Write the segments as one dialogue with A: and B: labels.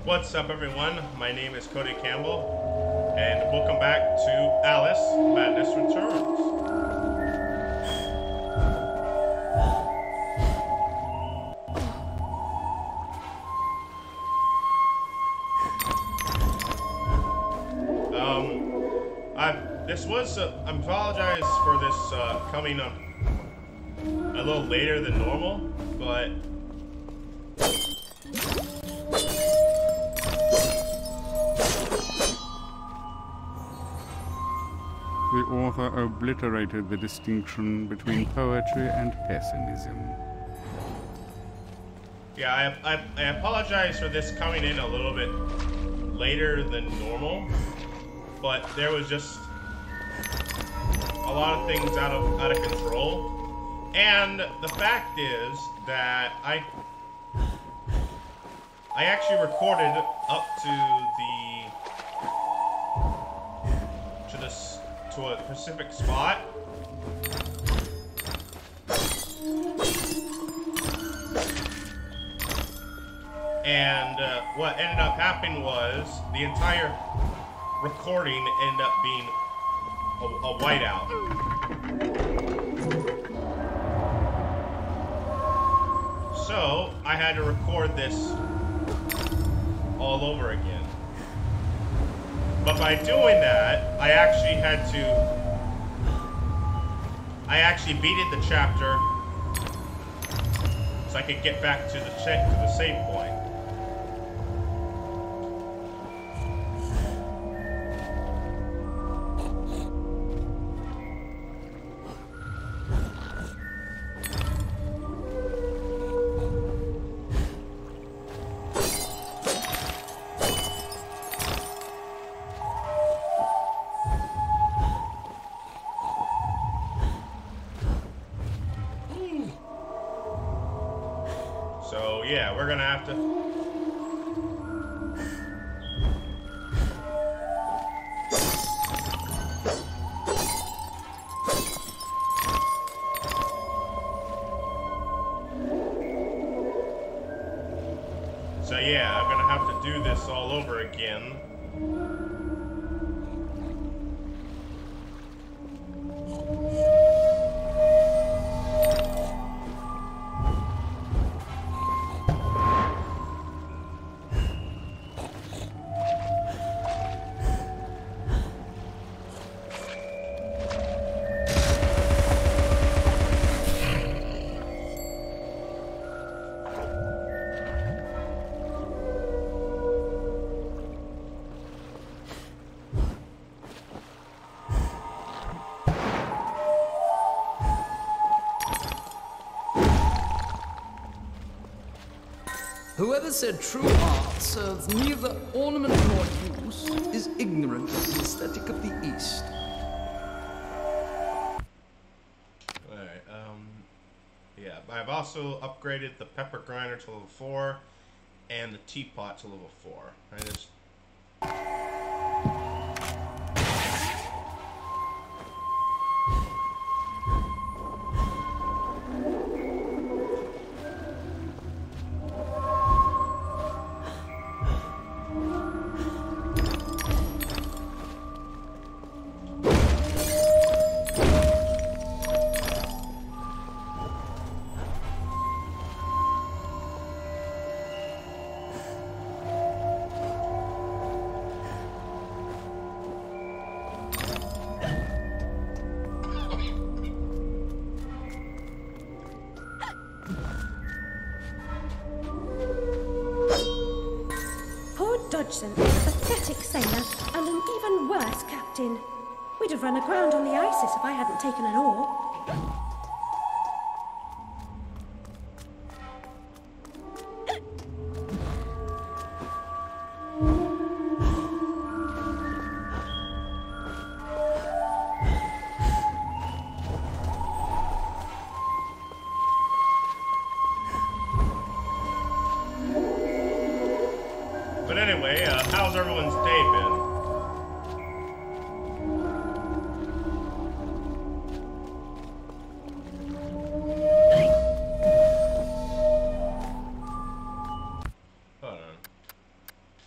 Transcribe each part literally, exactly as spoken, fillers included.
A: What's up, everyone? My name is Cody Campbell, and welcome back to Alice Madness Returns. Um, I this was uh, I apologize for this uh, coming up a little later than normal, but.
B: The author obliterated the distinction between poetry and pessimism.
A: Yeah, I, I, I apologize for this coming in a little bit later than normal, but there was just a lot of things out of out of control. And the fact is that I I actually recorded up to the to this. to a specific spot. And uh, what ended up happening was the entire recording ended up being a, a whiteout. So I had to record this all over again. But by doing that, I actually had to... I actually beated the chapter so I could get back to the, to the save point. So yeah, we're gonna have to. So yeah, I'm gonna have to do this all over again.
C: Whoever said true art serves neither ornament nor use is ignorant of the aesthetic of the East.
A: Alright, um... yeah, I've also upgraded the pepper grinder to level four and the teapot to level four. I just...
D: Dodgson is a pathetic sailor and an even worse captain. We'd have run aground on the Isis if I hadn't taken an oar. But anyway, uh, how's everyone's day been? Hold on.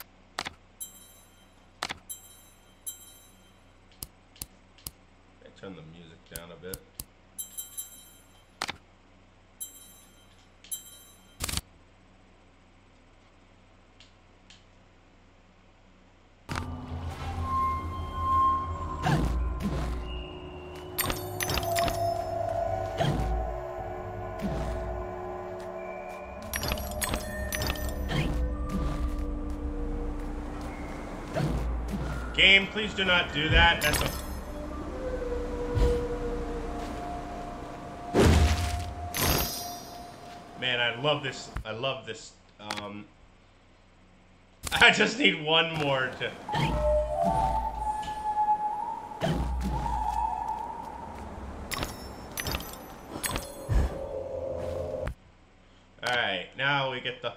A: Game, please do not do that. That's a... Man, I love this. I love this. Um... I just need one more to... Alright, now we get the...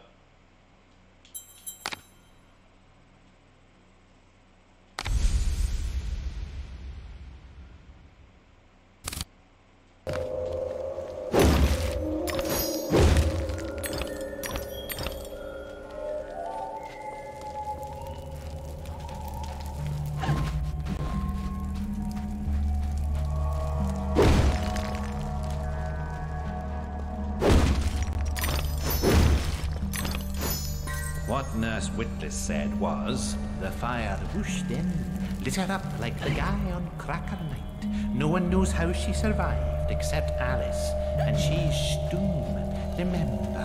E: What Nurse Witless said was, the fire whooshed in, lit her up like a guy on cracker night. No one knows how she survived except Alice, and she's Stoom, remember.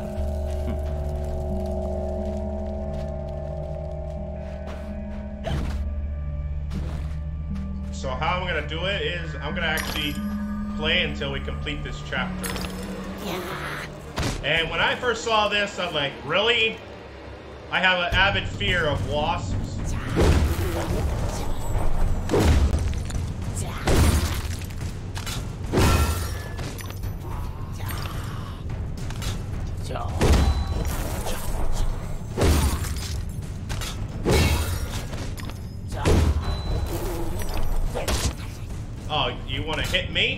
A: Hmm. So how I'm gonna do it is, I'm gonna actually play until we complete this chapter.
D: Yeah.
A: And when I first saw this, I'm like, really? I have an avid fear of wasps. Oh, you want to hit me?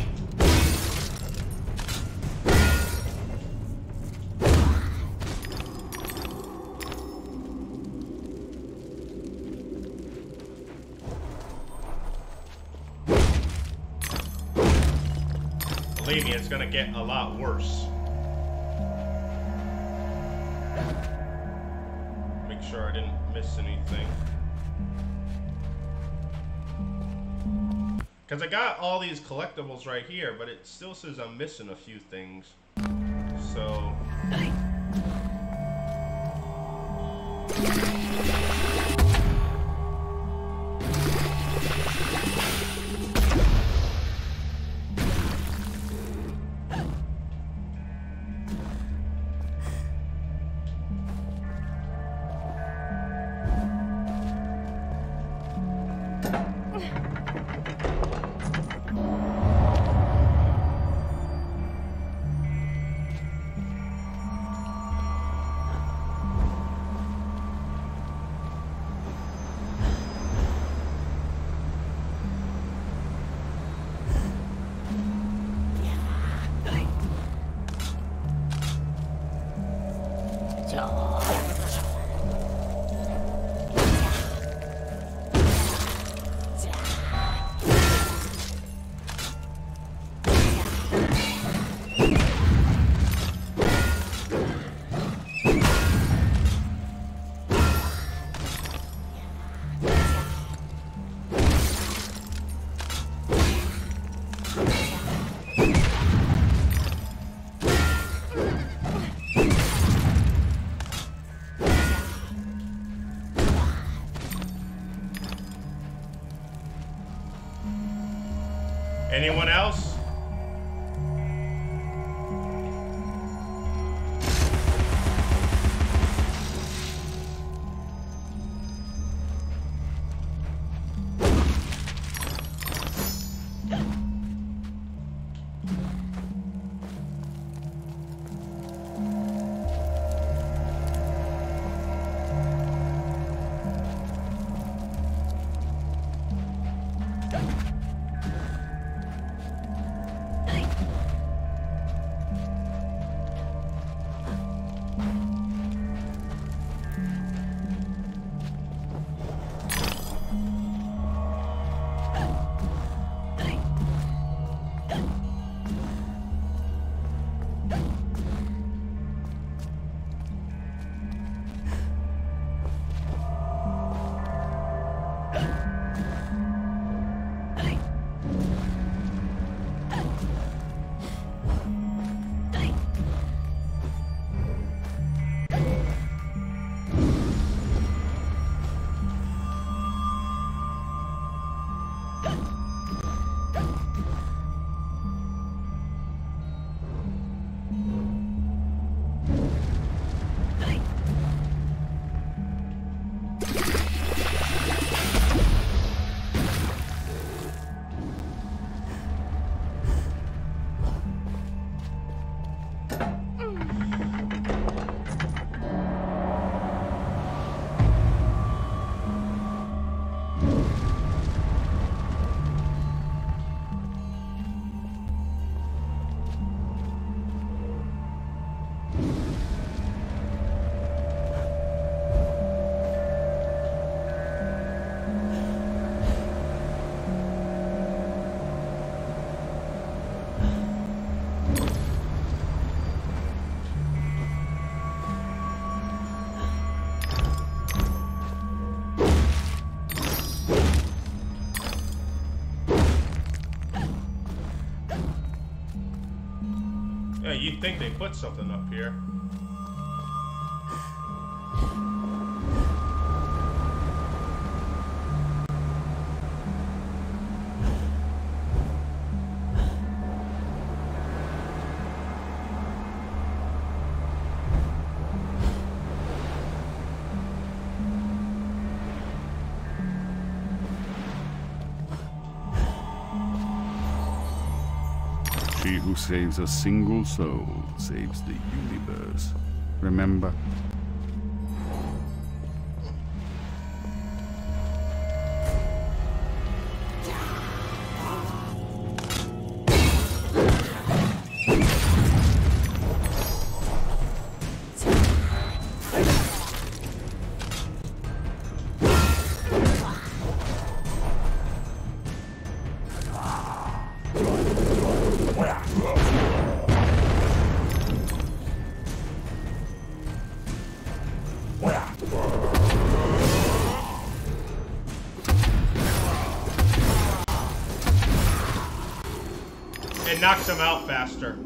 A: Believe me, it's gonna get a lot worse. Make sure I didn't miss anything. Because I got all these collectibles right here, but it still says I'm missing a few things. So... Anyone else? you'd think they put something up here.
B: She who saves a single soul saves the universe. Remember?
A: It knocks him out faster.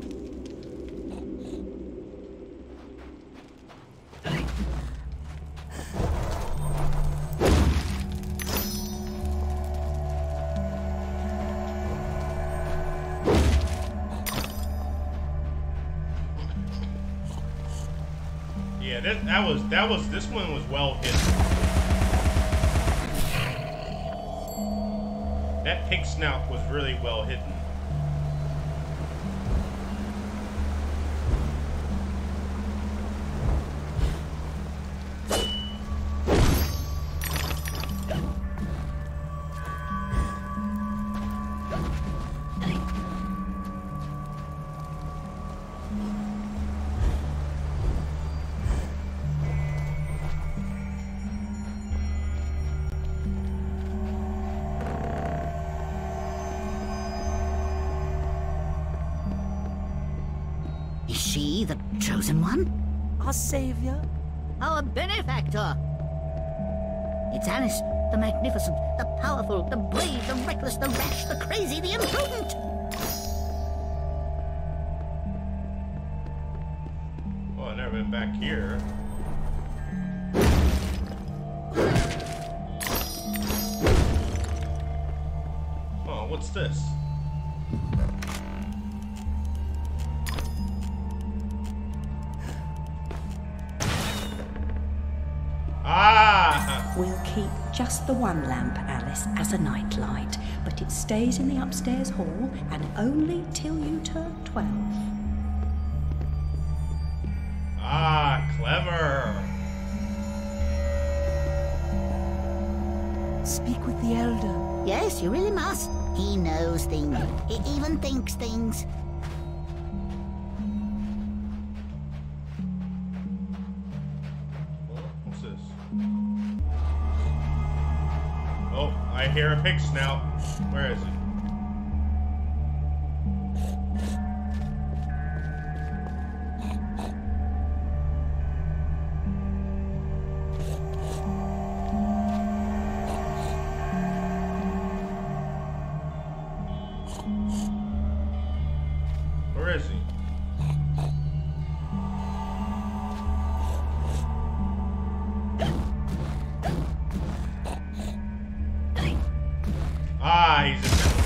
A: Yeah, that, that was that was this one was well hidden. That pig snout was really well hidden.
F: Is she the chosen one?
G: Our savior?
F: Our benefactor! It's Alice, the magnificent, the powerful, the brave, the reckless, the rash, the crazy, the imprudent!
A: Well, I've never been back here. Oh, what's this? Ah!
G: We'll keep just the one lamp, Alice, as a nightlight, but it stays in the upstairs hall and only till you turn twelve.
A: Ah, clever.
G: Speak with the elder.
F: Yes, you really must. He knows things. He even thinks things.
A: What's this? Oh, I hear a pig snout. Where is it? Where is he? Ah, he's in there.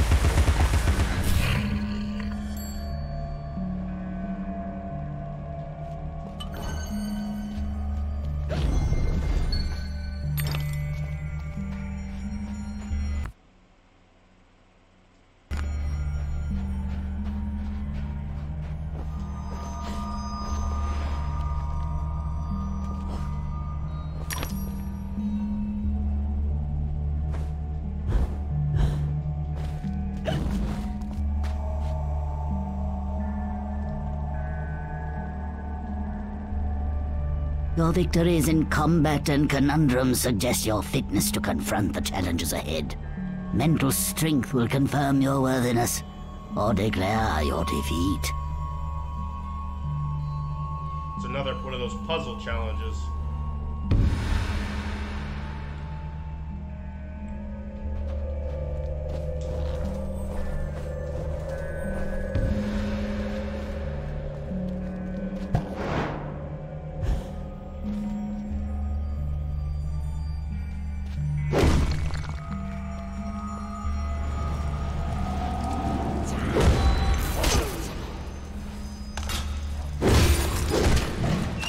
F: Your victories in combat and conundrums suggest your fitness to confront the challenges ahead. Mental strength will confirm your worthiness, or declare your defeat.
A: It's another one of those puzzle challenges.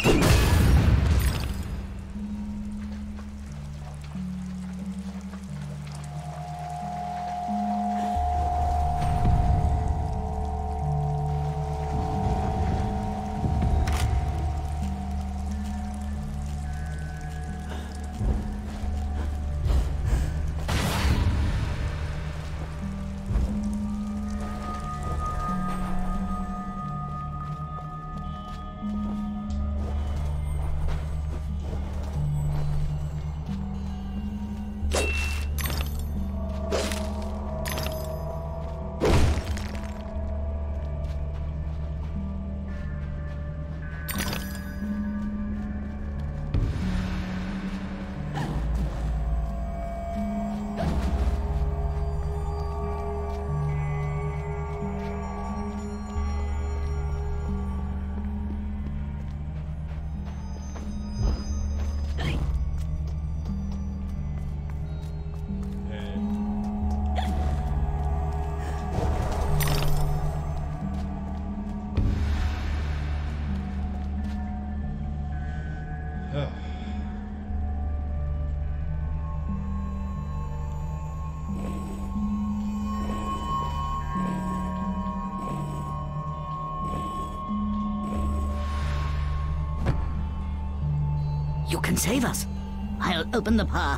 F: You can save us. I'll open the path.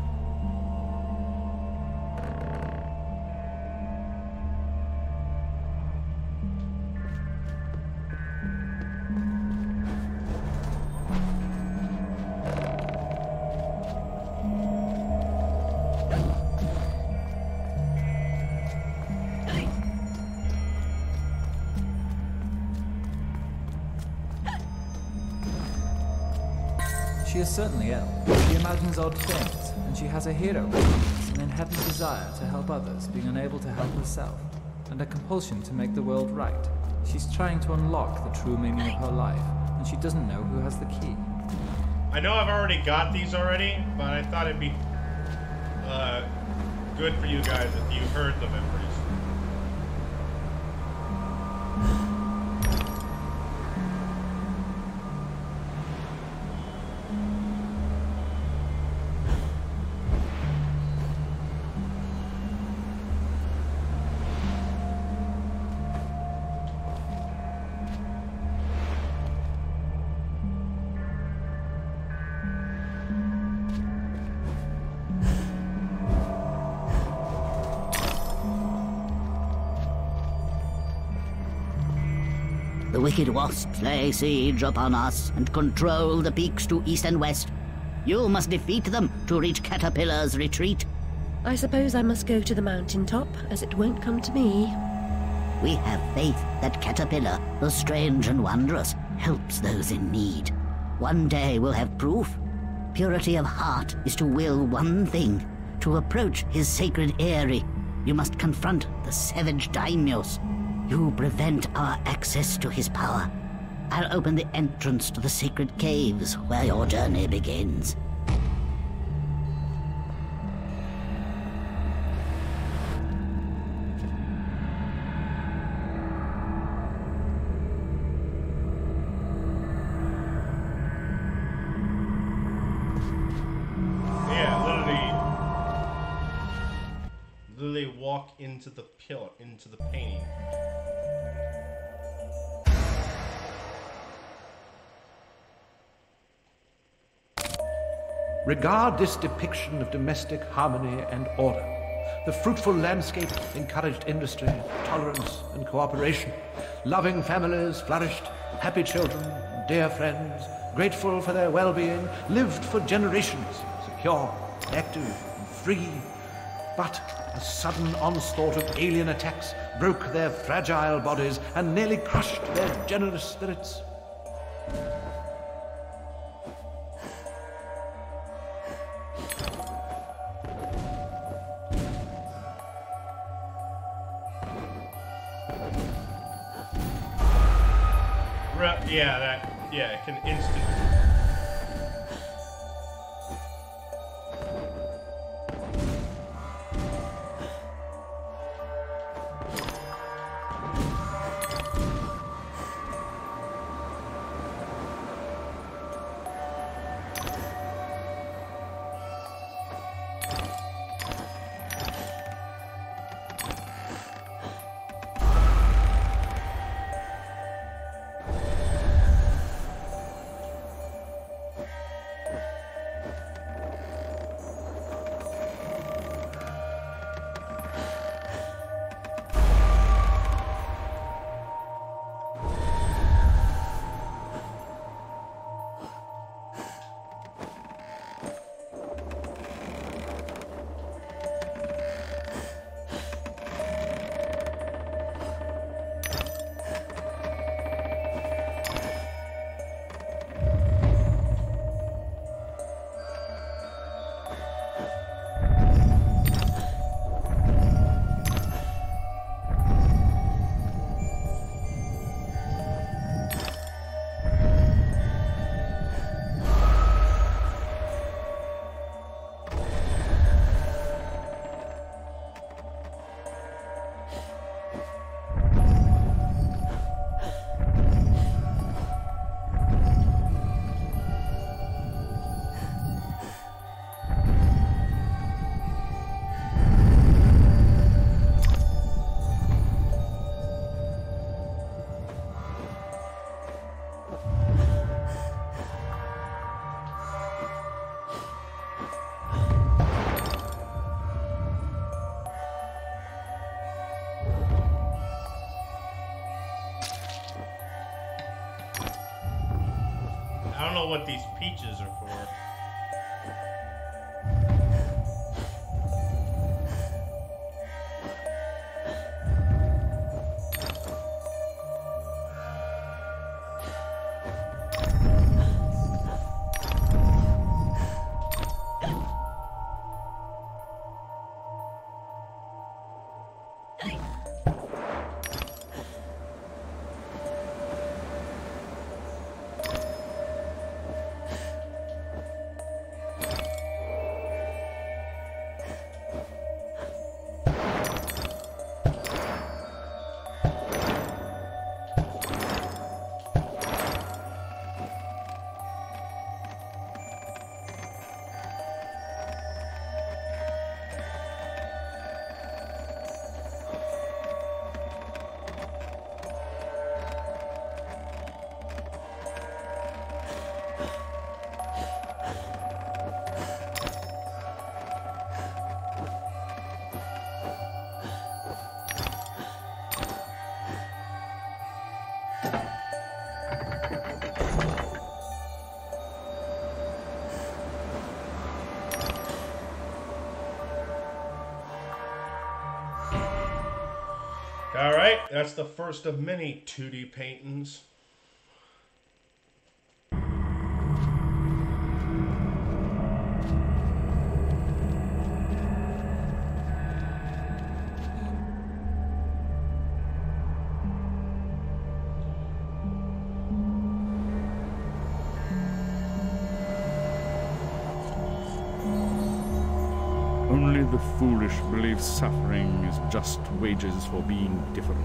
H: She is certainly ill. She imagines odd things, and she has a hero complex, an inherent desire to help others, being unable to help herself, and a compulsion to make the world right. She's trying to unlock the true meaning of her life, and she doesn't know who has the key.
A: I know I've already got these already, but I thought it'd be uh, good for you guys if you heard them at first.
F: The wicked wasps lay siege upon us and control the peaks to east and west. You must defeat them to reach Caterpillar's retreat.
D: I suppose I must go to the mountaintop, as it won't come to me.
F: We have faith that Caterpillar, the strange and wondrous, helps those in need. One day we'll have proof. Purity of heart is to will one thing, to approach his sacred eyrie. You must confront the savage daimyos. You prevent our access to his power. I'll open the entrance to the sacred caves where your journey begins.
A: Walk into the pillar, into the painting.
I: Regard this depiction of domestic harmony and order. The fruitful landscape encouraged industry, tolerance, and cooperation. Loving families flourished, happy children, dear friends, grateful for their well-being, lived for generations, secure, active, and free. But a sudden onslaught of alien attacks broke their fragile bodies and nearly crushed their generous spirits.
A: Yeah, that, yeah, it can instantly. I don't know what these peaches are for. Alright, that's the first of many two D paintings.
B: Only the foolish believe suffering is just wages for being different.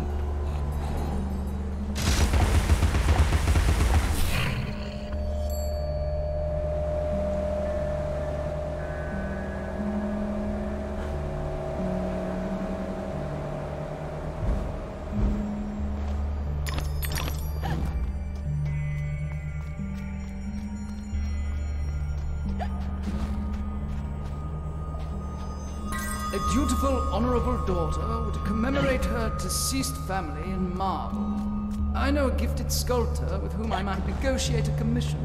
C: A dutiful, honorable daughter would commemorate her deceased family in marble. I know a gifted sculptor with whom I might negotiate a commission.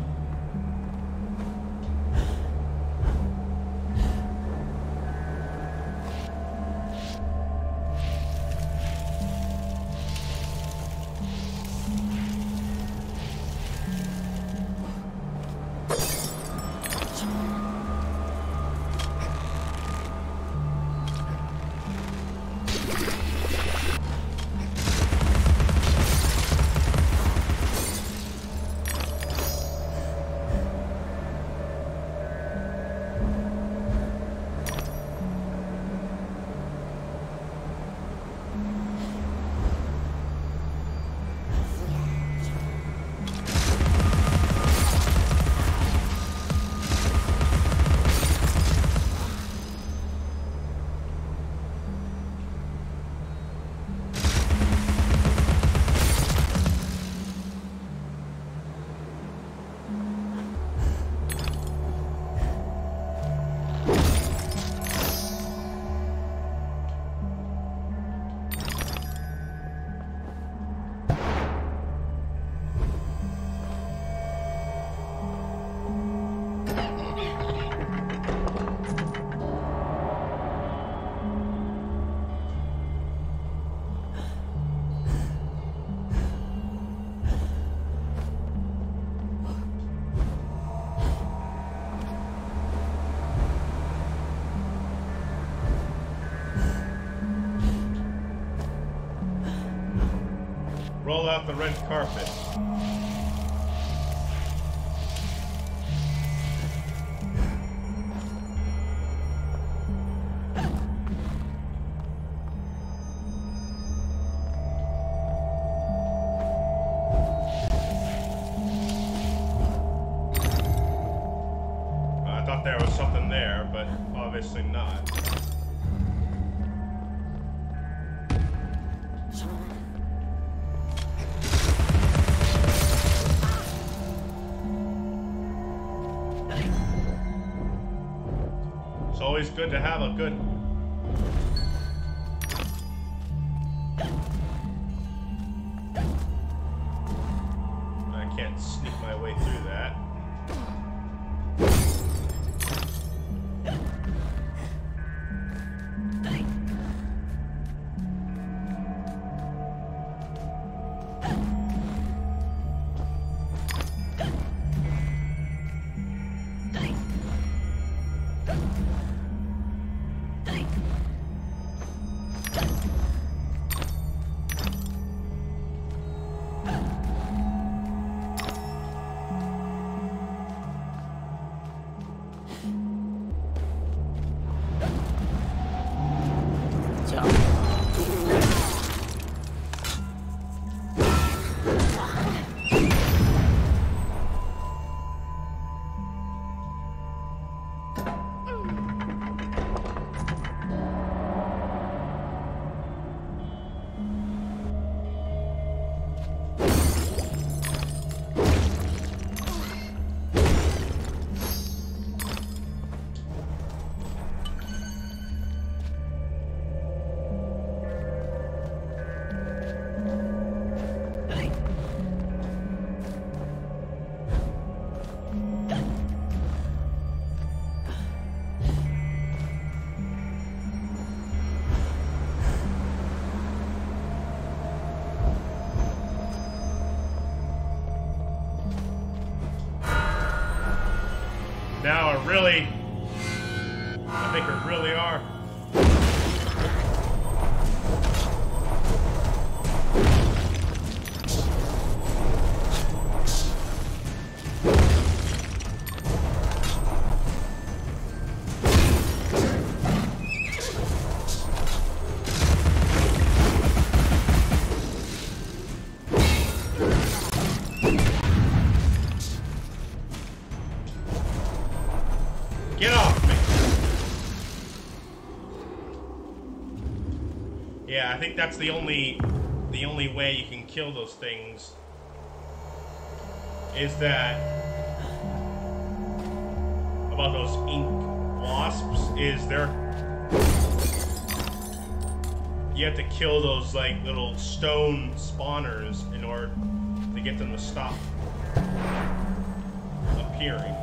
A: Roll out the red carpet. I thought there was something there, but obviously not. It's always good to have a good... I can't sneak my way through that. Now I really, I think we really are. Get off me! Yeah, I think that's the only the only way you can kill those things is that about those ink wasps is they're you have to kill those like little stone spawners in order to get them to stop appearing.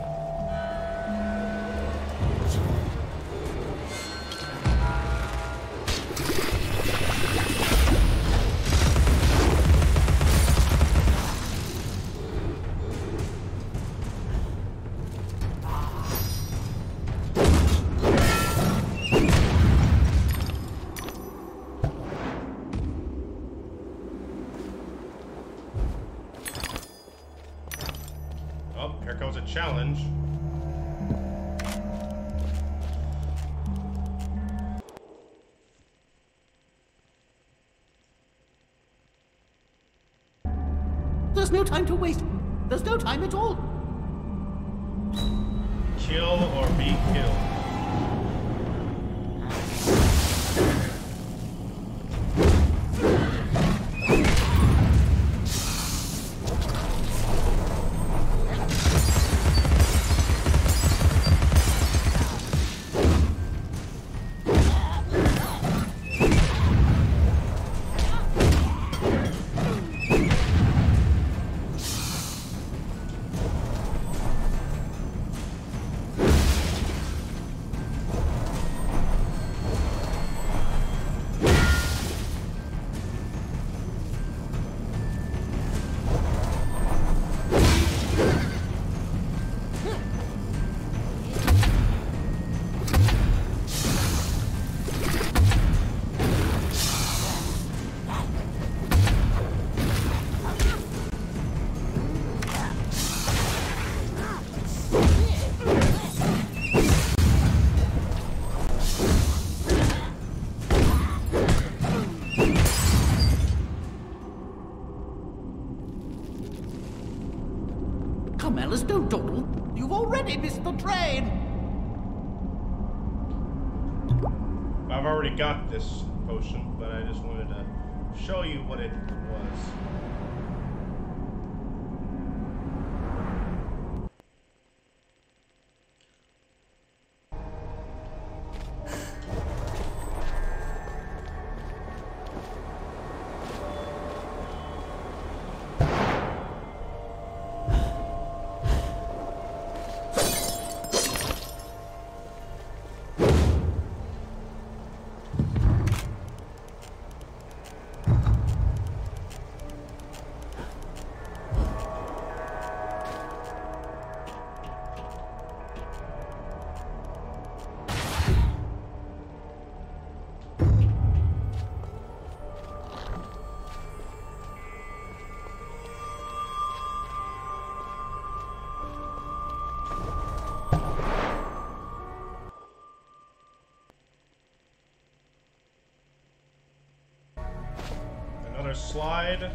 A: Oh, here comes a challenge.
J: There's no time to waste. There's no time at all.
A: Kill or be killed.
J: Come, Alice, don't dawdle. You've already missed the train.
A: I've already got this potion, but I just wanted to show you what it was. slide.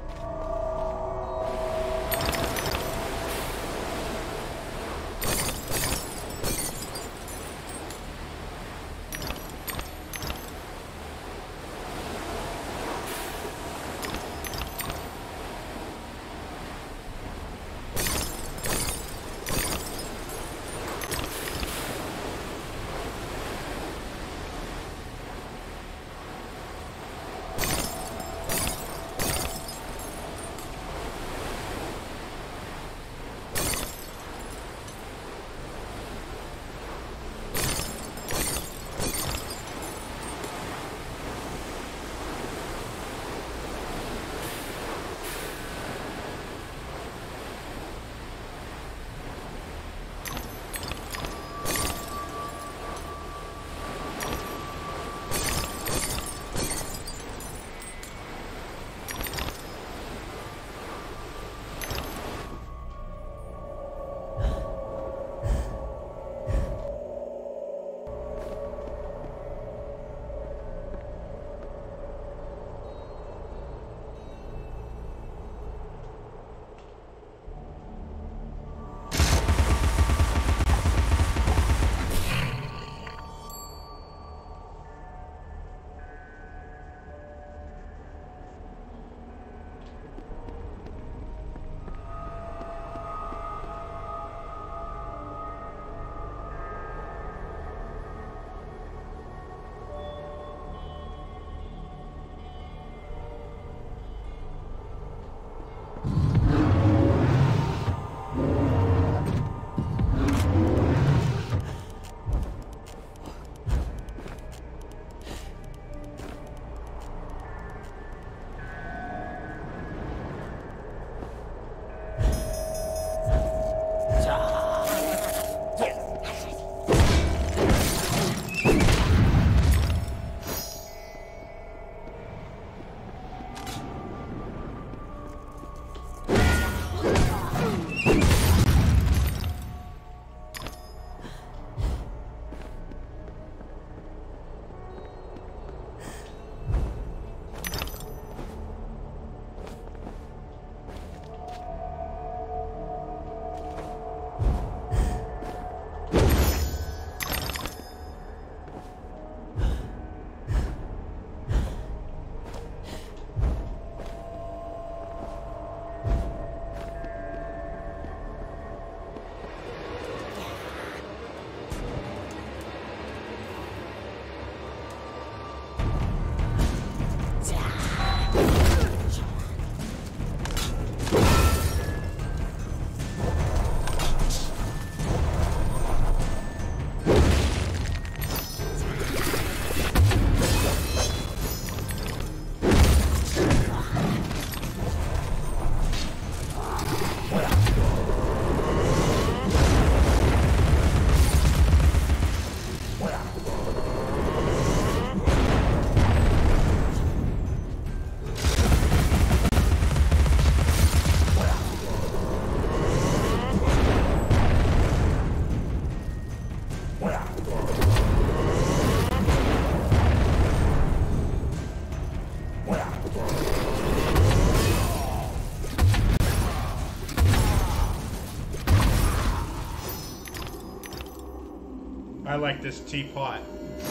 A: I like this teapot.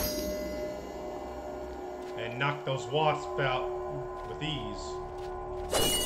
A: And knock those wasps out with ease.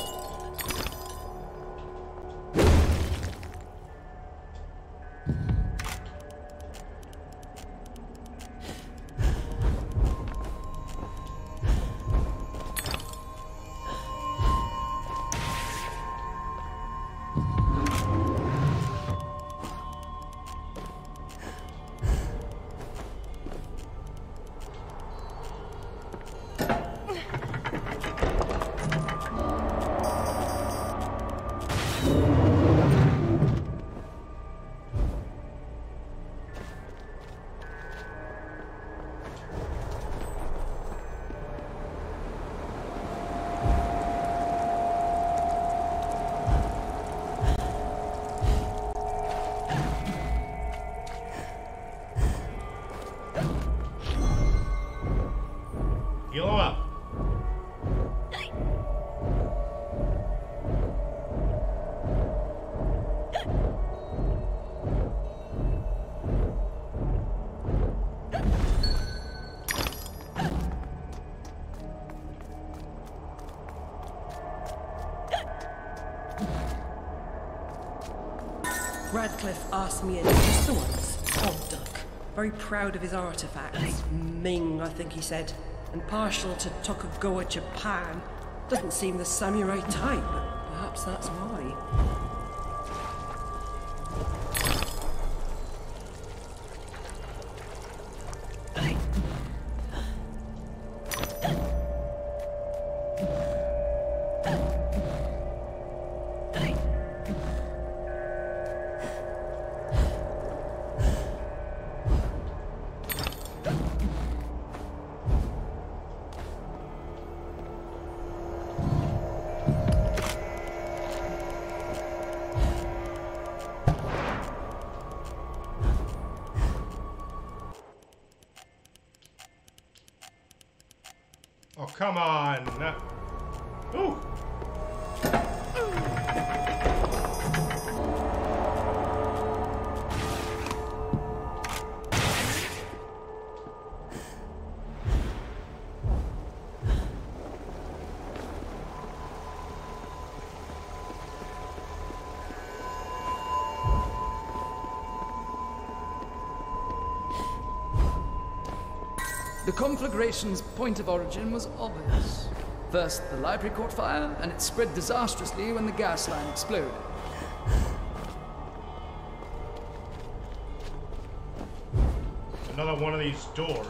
K: Radcliffe asked me in just the once. Odd duck. Very proud of his artifacts. Ming, I think he said. And partial to Tokugawa Japan. Doesn't seem the samurai type, but perhaps that's why.
A: Oh, come on. No. Ooh.
C: The conflagration's point of origin was obvious. First, the library caught fire, and it spread disastrously when the gas line exploded.
A: Another one of these doors.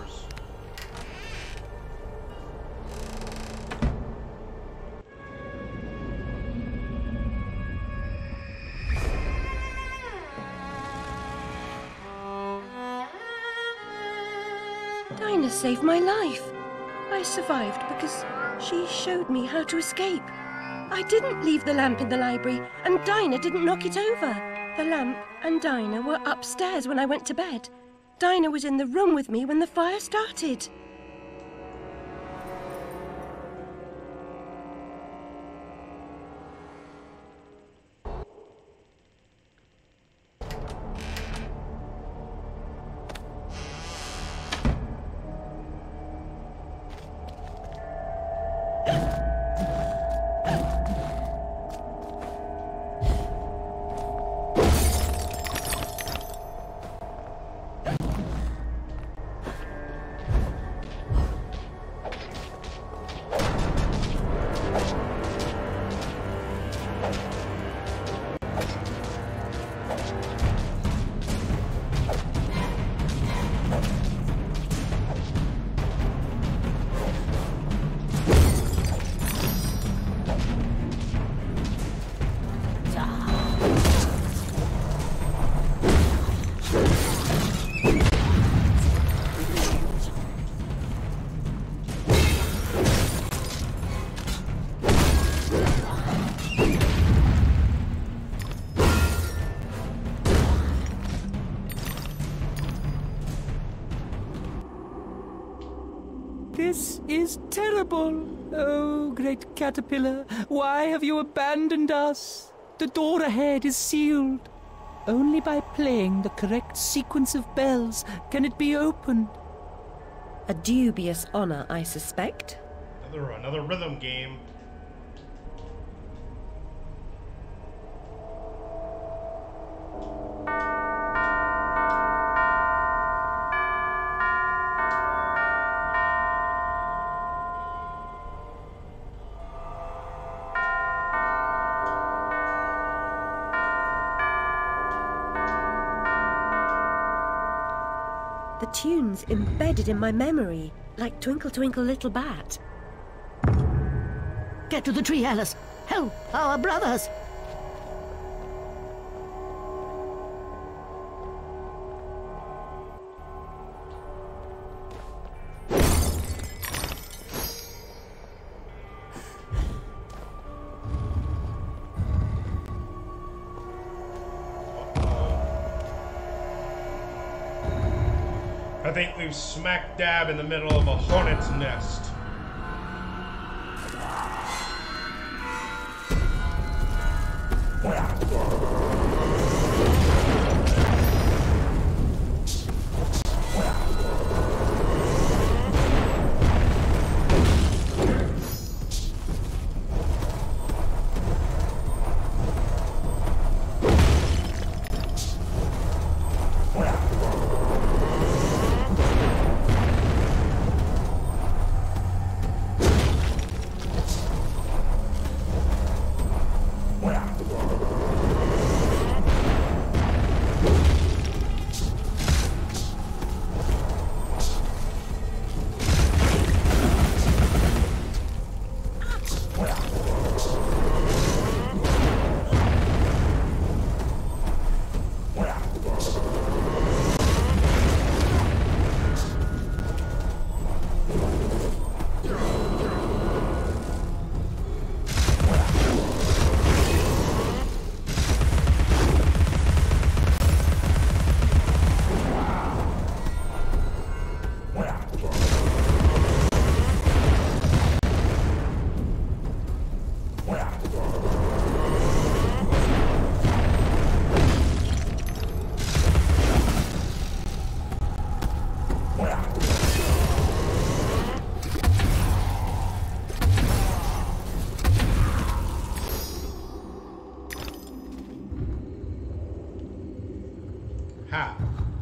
D: Dinah saved my life. I survived because she showed me how to escape. I didn't leave the lamp in the library, and Dinah didn't knock it over. The lamp and Dinah were upstairs when I went to bed. Dinah was in the room with me when the fire started.
L: This is terrible. Oh, great caterpillar, why have you abandoned us? The door ahead is sealed. Only by playing the correct sequence of bells can it be opened.
G: A dubious honor, I suspect.
A: Another, another rhythm game.
D: The tune's embedded in my memory, like Twinkle Twinkle Little Bat.
F: Get to the tree, Alice. Help our brothers.
A: I think we've smack dab in the middle of a hornet's nest. Ha.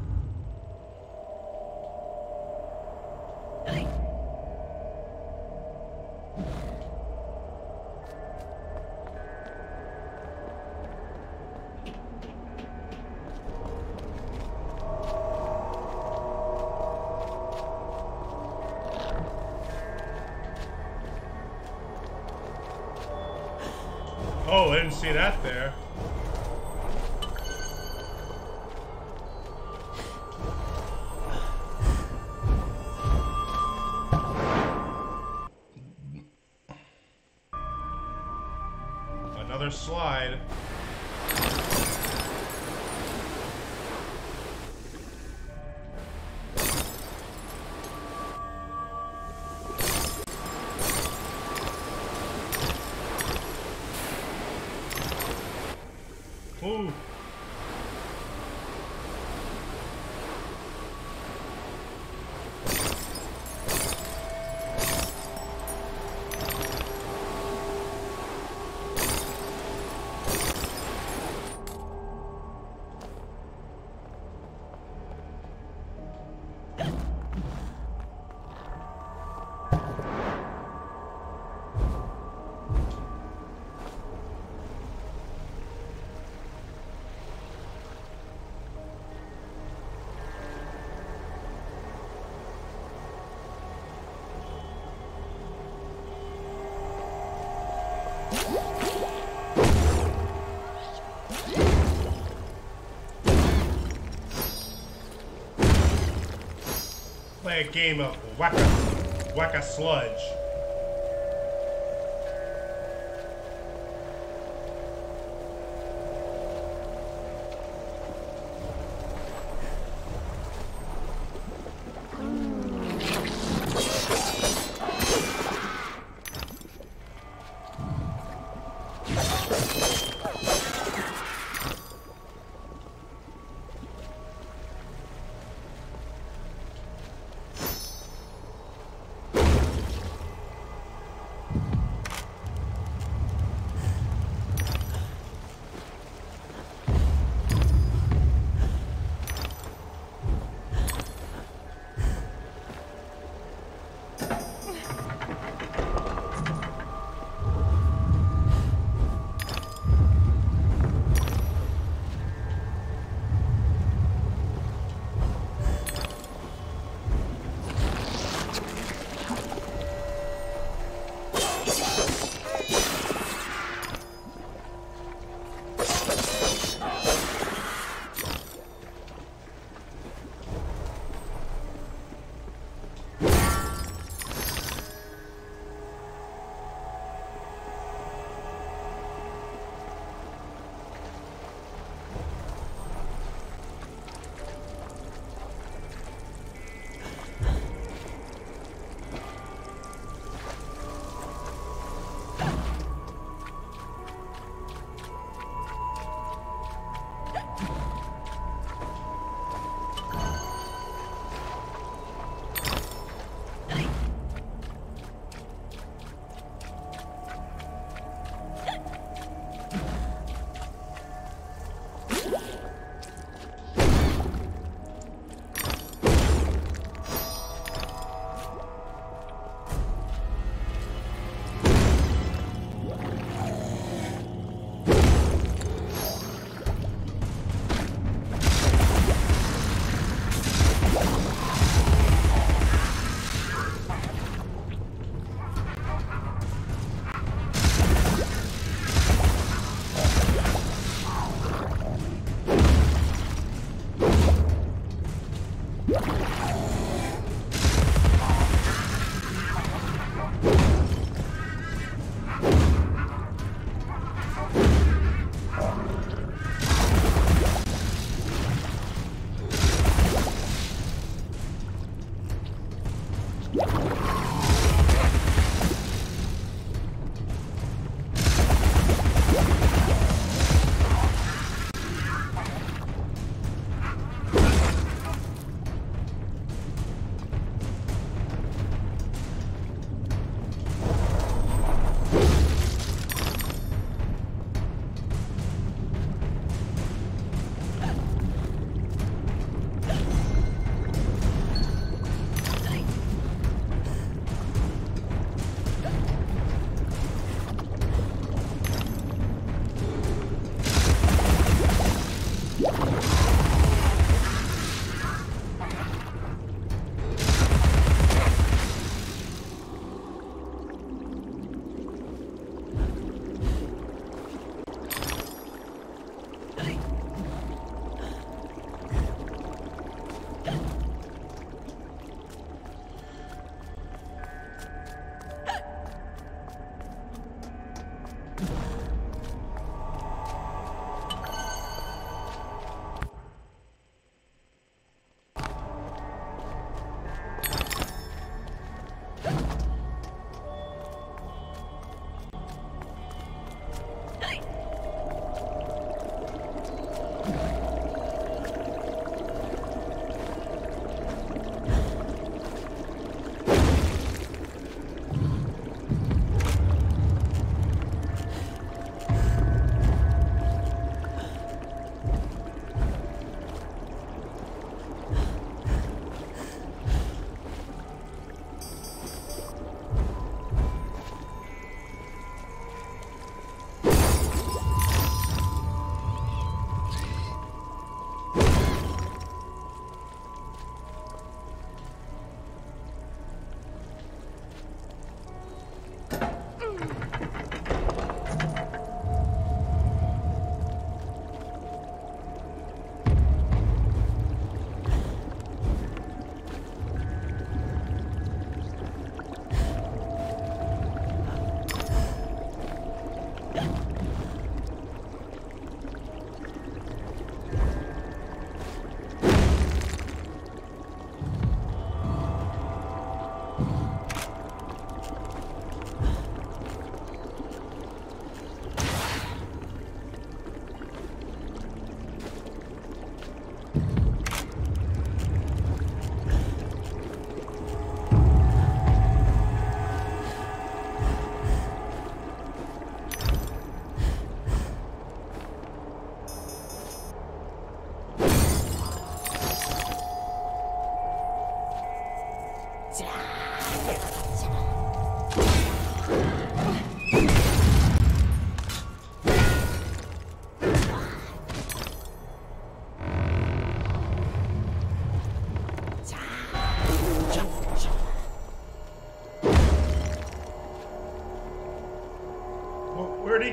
A: Oh, I didn't see that there. Another slide. Ooh. Play a game of whack a, whack a sludge.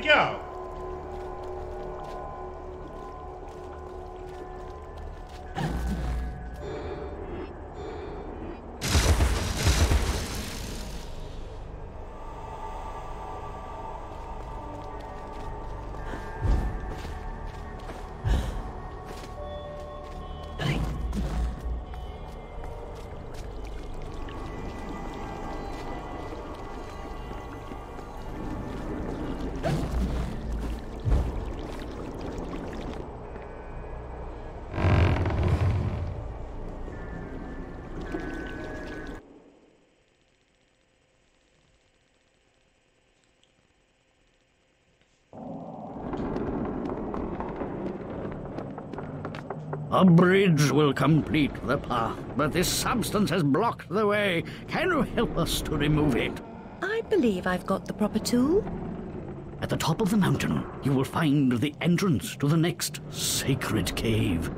A: go.
J: A bridge will complete the path, but this substance has blocked the way. Can you help us to remove it?
D: I believe I've got the proper tool.
J: At the top of the mountain, you will find the entrance to the next sacred cave.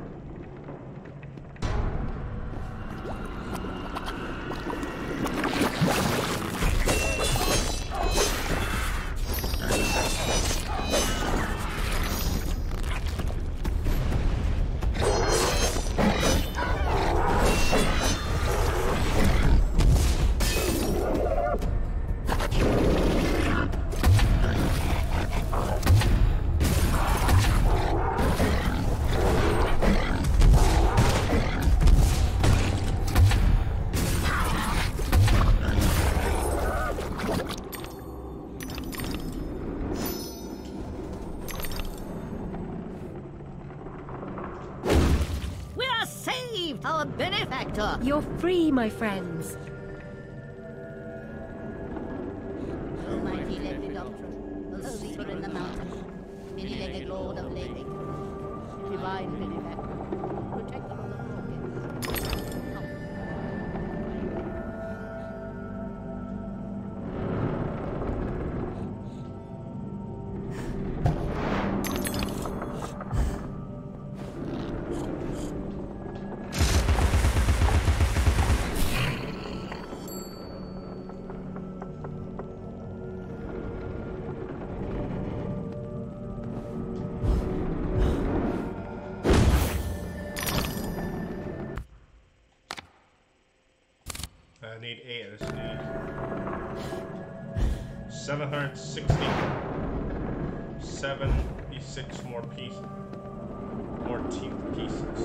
F: Our benefactor!
D: You're free, my friends.
F: Almighty Lady Doctrine, the seeker in the mountain, many-legged lord of Lake, divine benefactor, protector of the broken.
A: I need eight of this. Need seven hundred sixty. seventy-six more pieces. More teeth pieces.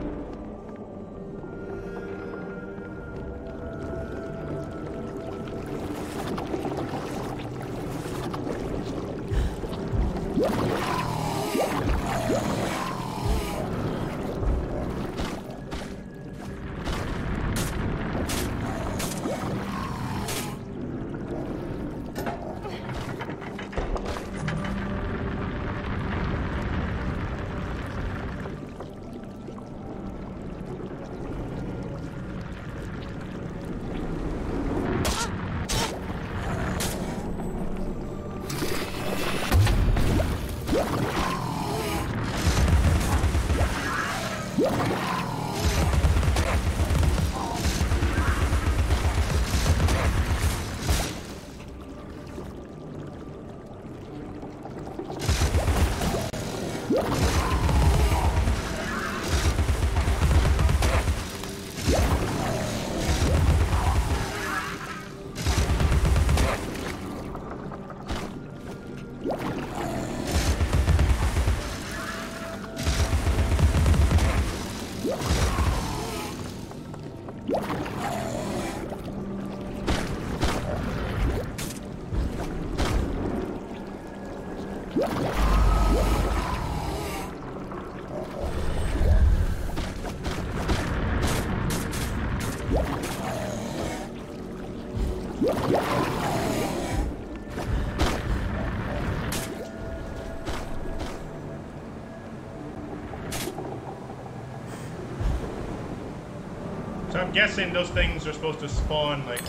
A: So I'm guessing those things are supposed to spawn like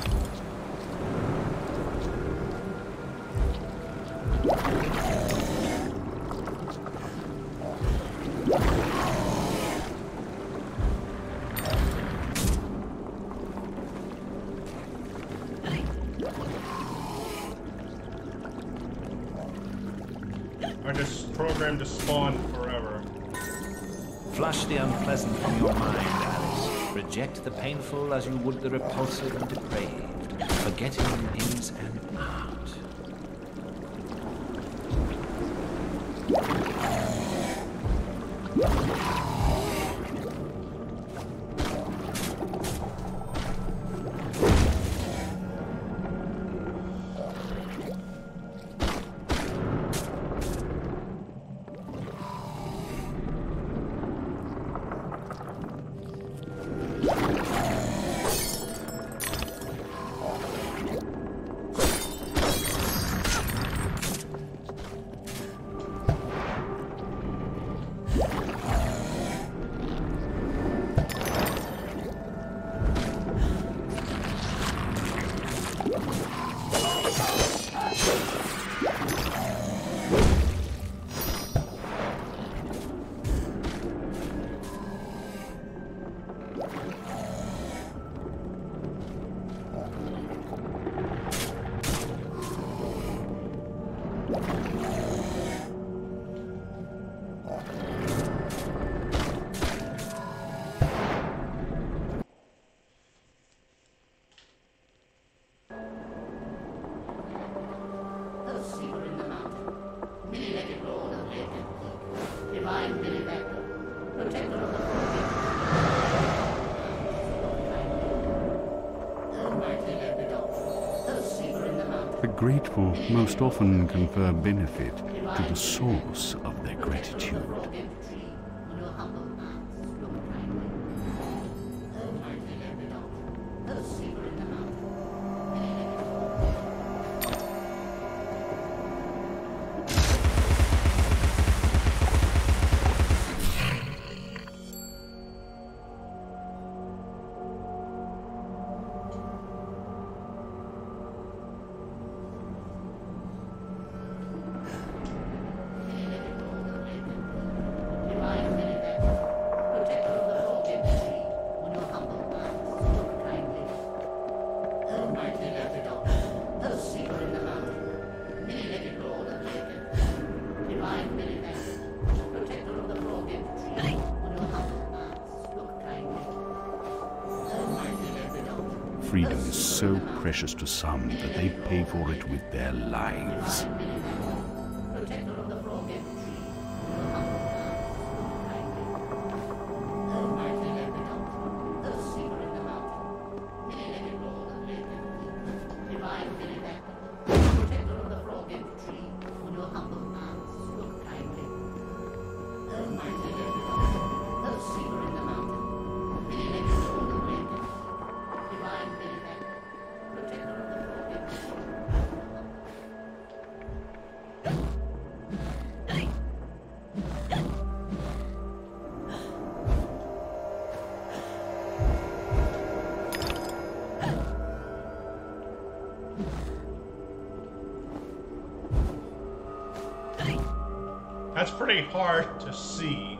A: programmed to spawn forever.
E: Flush the unpleasant from your mind, Alice. Reject the painful as you would the repulsive and depraved. Forgetting is an art.
B: The grateful most often confer benefit to the source of their gratitude. Freedom is so precious to some that they pay for it with their lives.
A: That's pretty hard to see.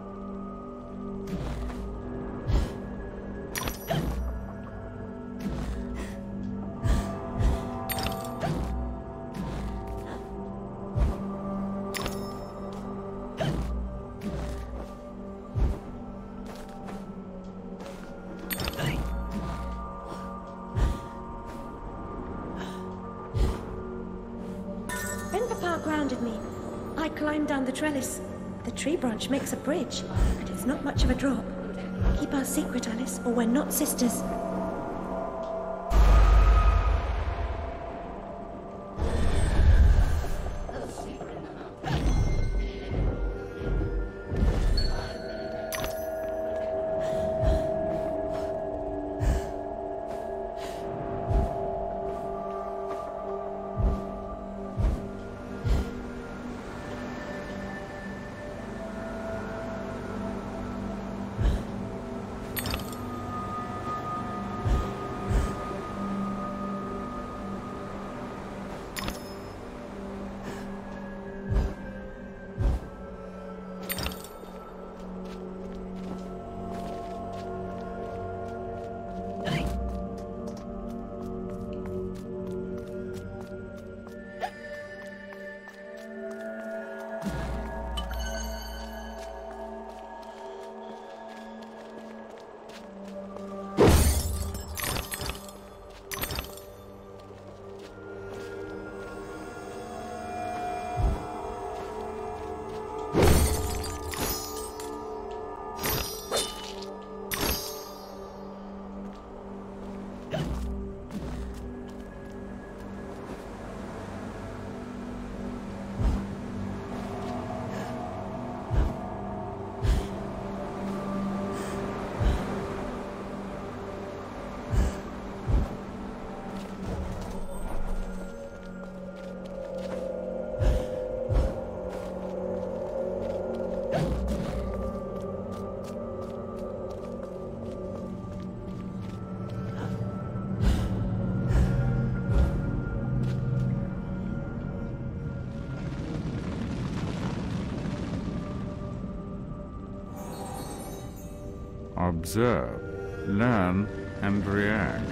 D: When Papa grounded me, I climbed down the trellis. The tree branch makes a bridge, and it's not much of a drop. Keep our secret, Alice, or we're not sisters.
B: Observe, learn, and react.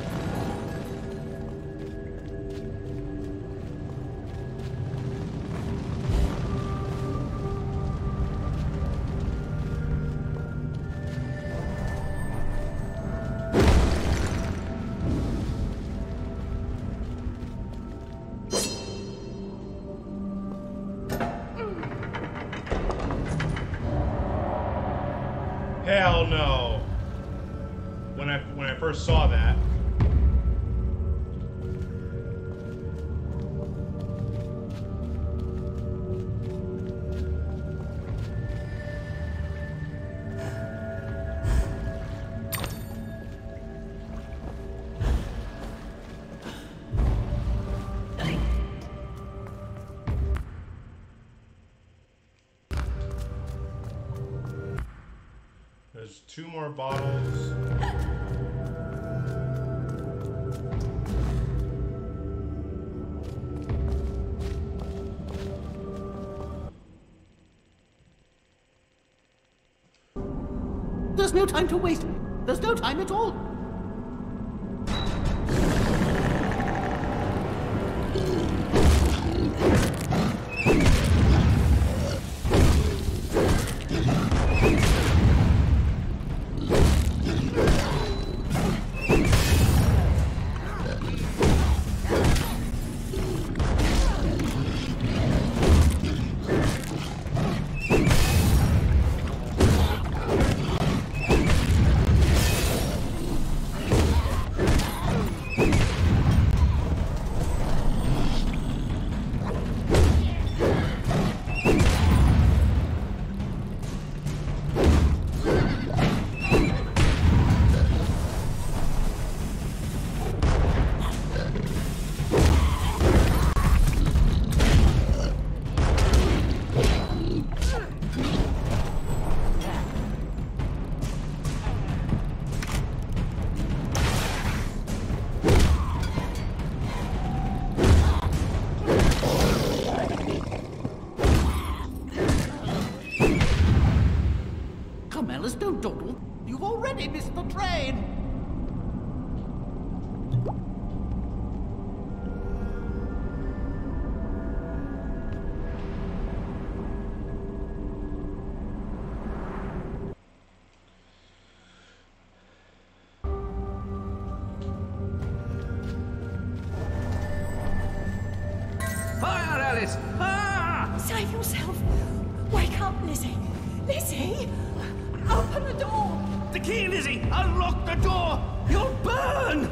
A: Hell no. When I when I first saw that. There's two more bottles.
M: There's no time to waste. There's no time at all. Come, Alice, don't dawdle. You've already missed the train.
L: Fire, Alice! Ah!
G: Save yourself! Wake up, Lizzie! Lizzie! Open the door!
L: The key, Lizzie! Unlock the door! You'll burn!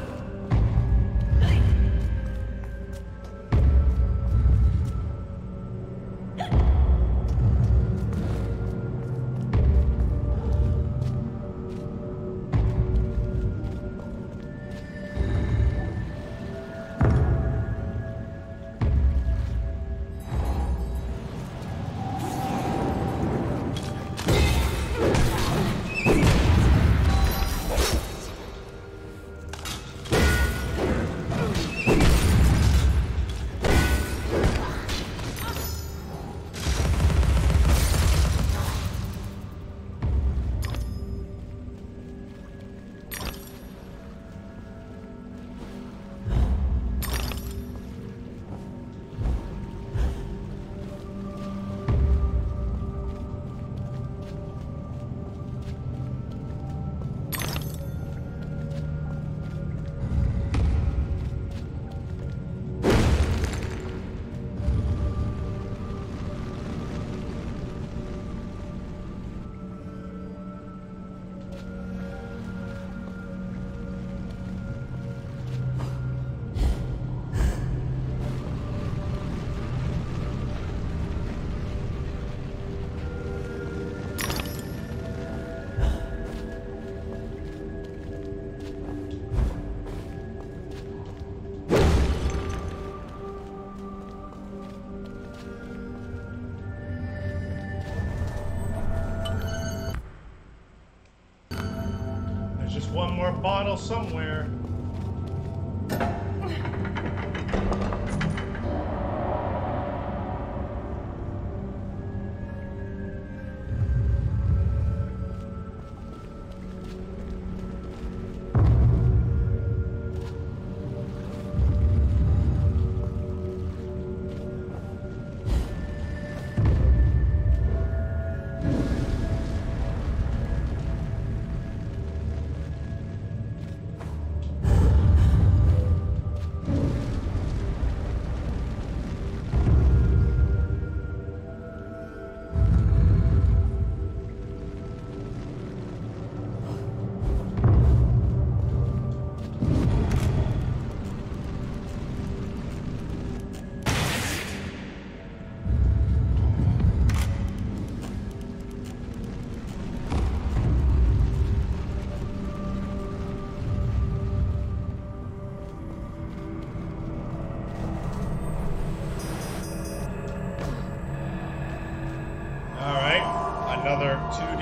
A: Just one more bottle somewhere.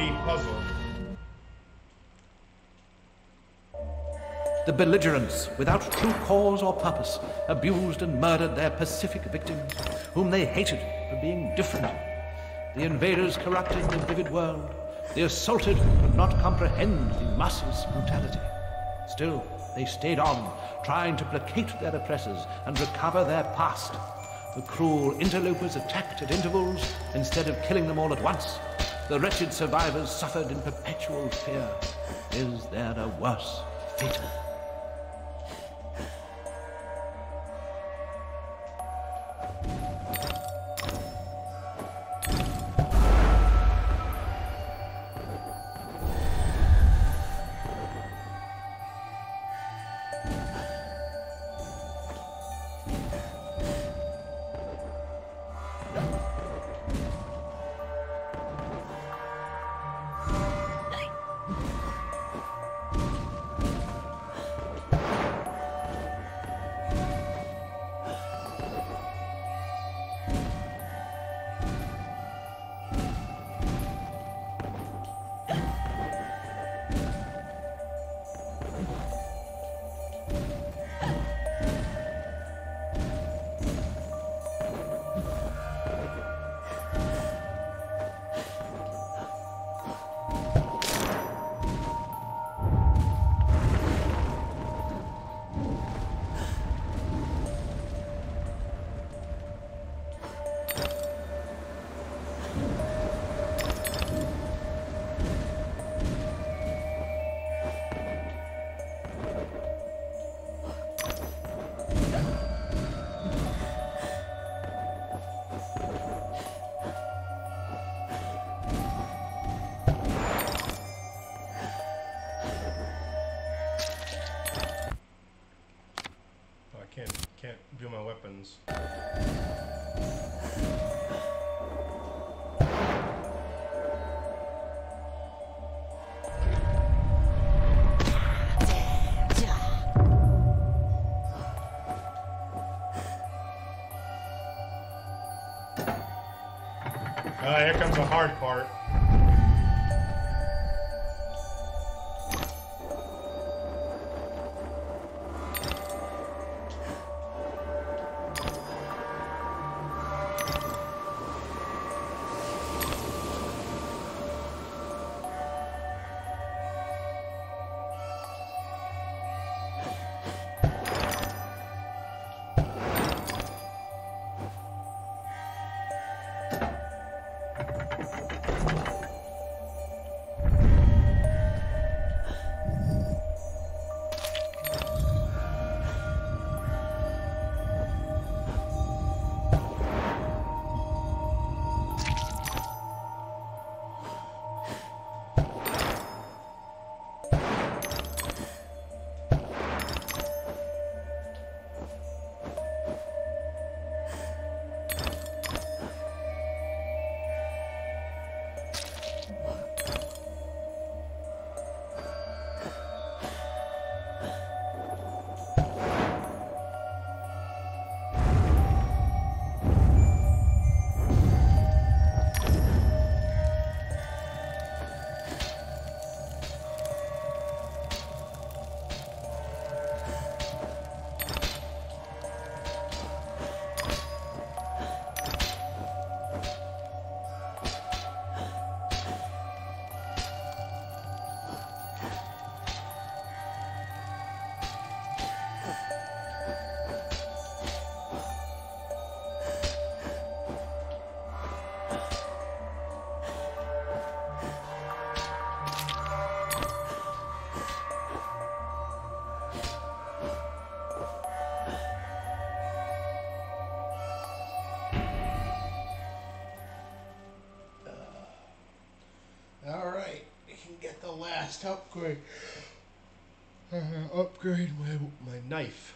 A: the puzzle.
I: The belligerents, without true cause or purpose, abused and murdered their pacific victims, whom they hated for being different. The invaders corrupted the vivid world. The assaulted could not comprehend the masses' brutality. Still, they stayed on, trying to placate their oppressors and recover their past. The cruel interlopers attacked at intervals instead of killing them all at once. The wretched survivors suffered in perpetual fear. Is there a worse fate?
A: Can't view my weapons. Ah, here comes the hard part. Alright, we can get the last upgrade. Uh, upgrade my, my knife.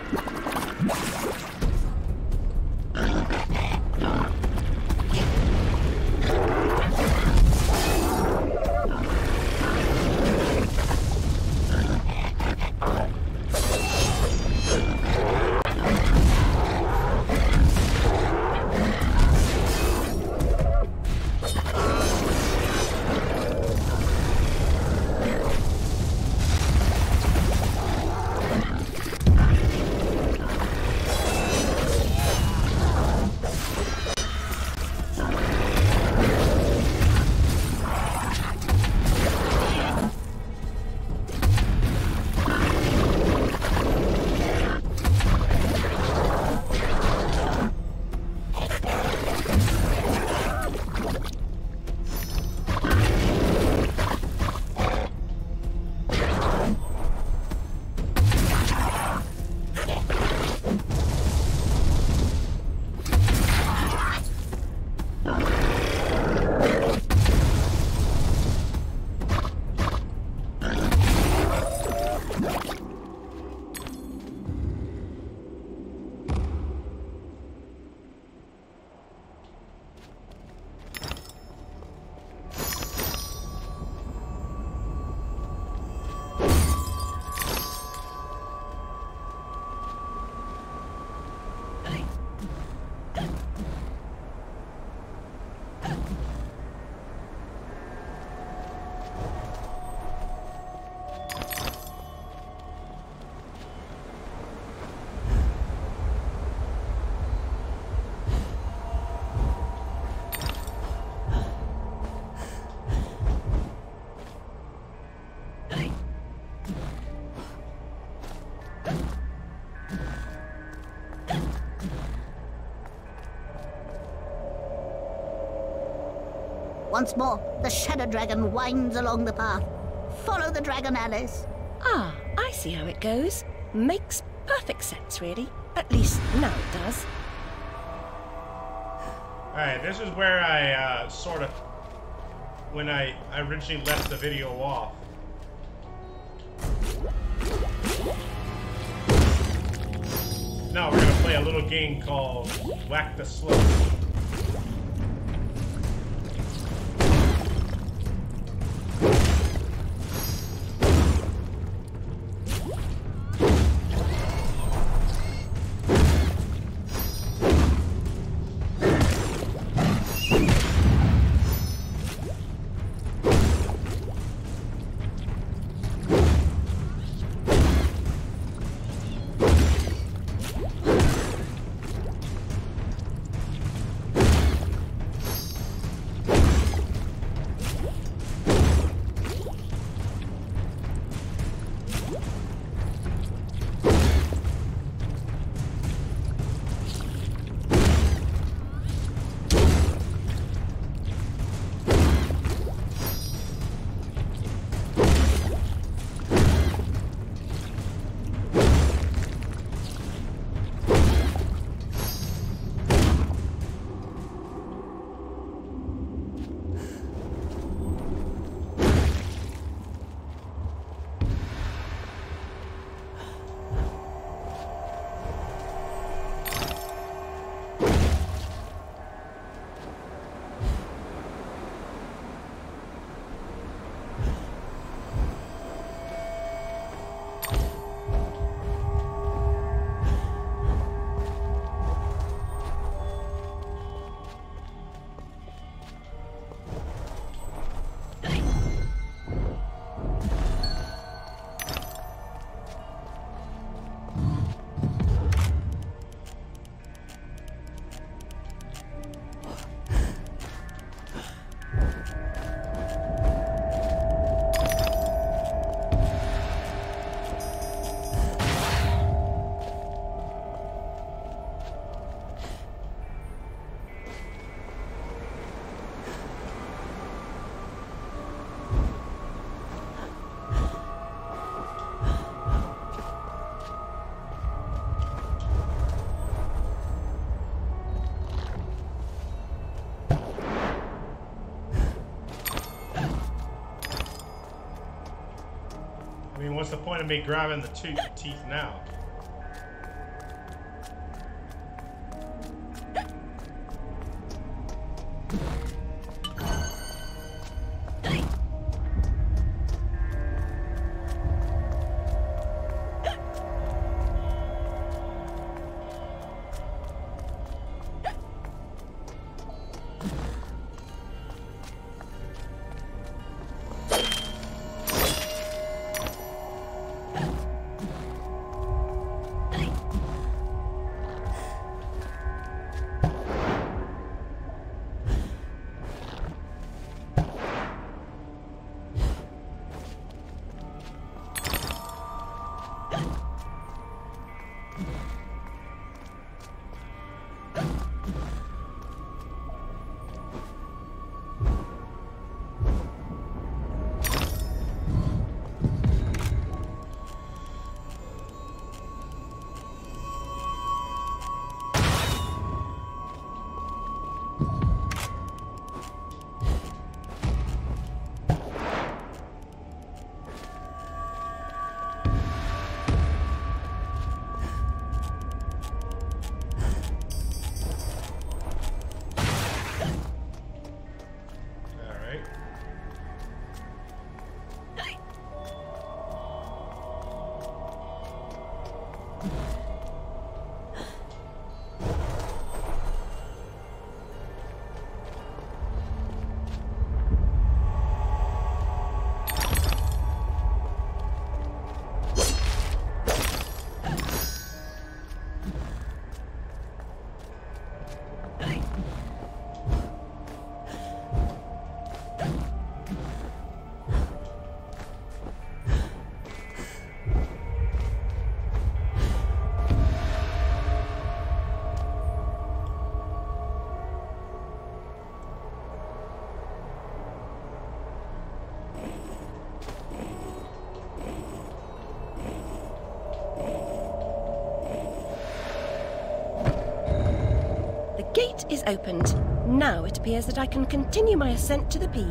F: Once more, the Shadow Dragon winds along the path. Follow the dragon, Alice.
D: Ah, I see how it goes. Makes perfect sense, really. At least now it does.
A: Alright, this is where I uh, sort of, when I originally left the video off. Now we're going to play a little game called Whack the Slope. I mean, what's the point of me grabbing the two teeth now?
D: gate is opened. Now it appears that I can continue my ascent to the peak.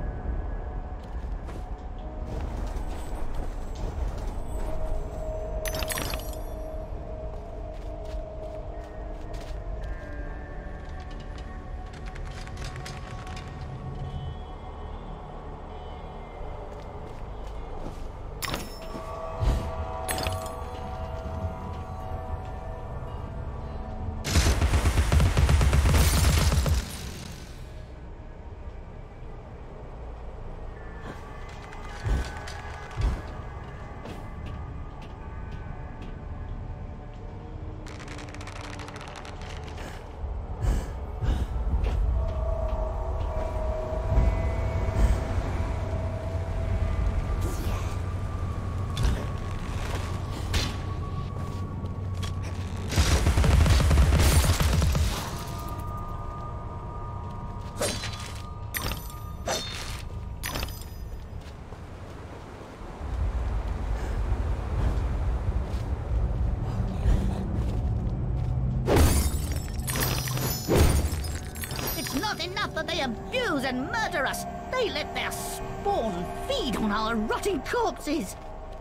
F: Enough that they abuse and murder us. They let their spawn feed on our rotting corpses.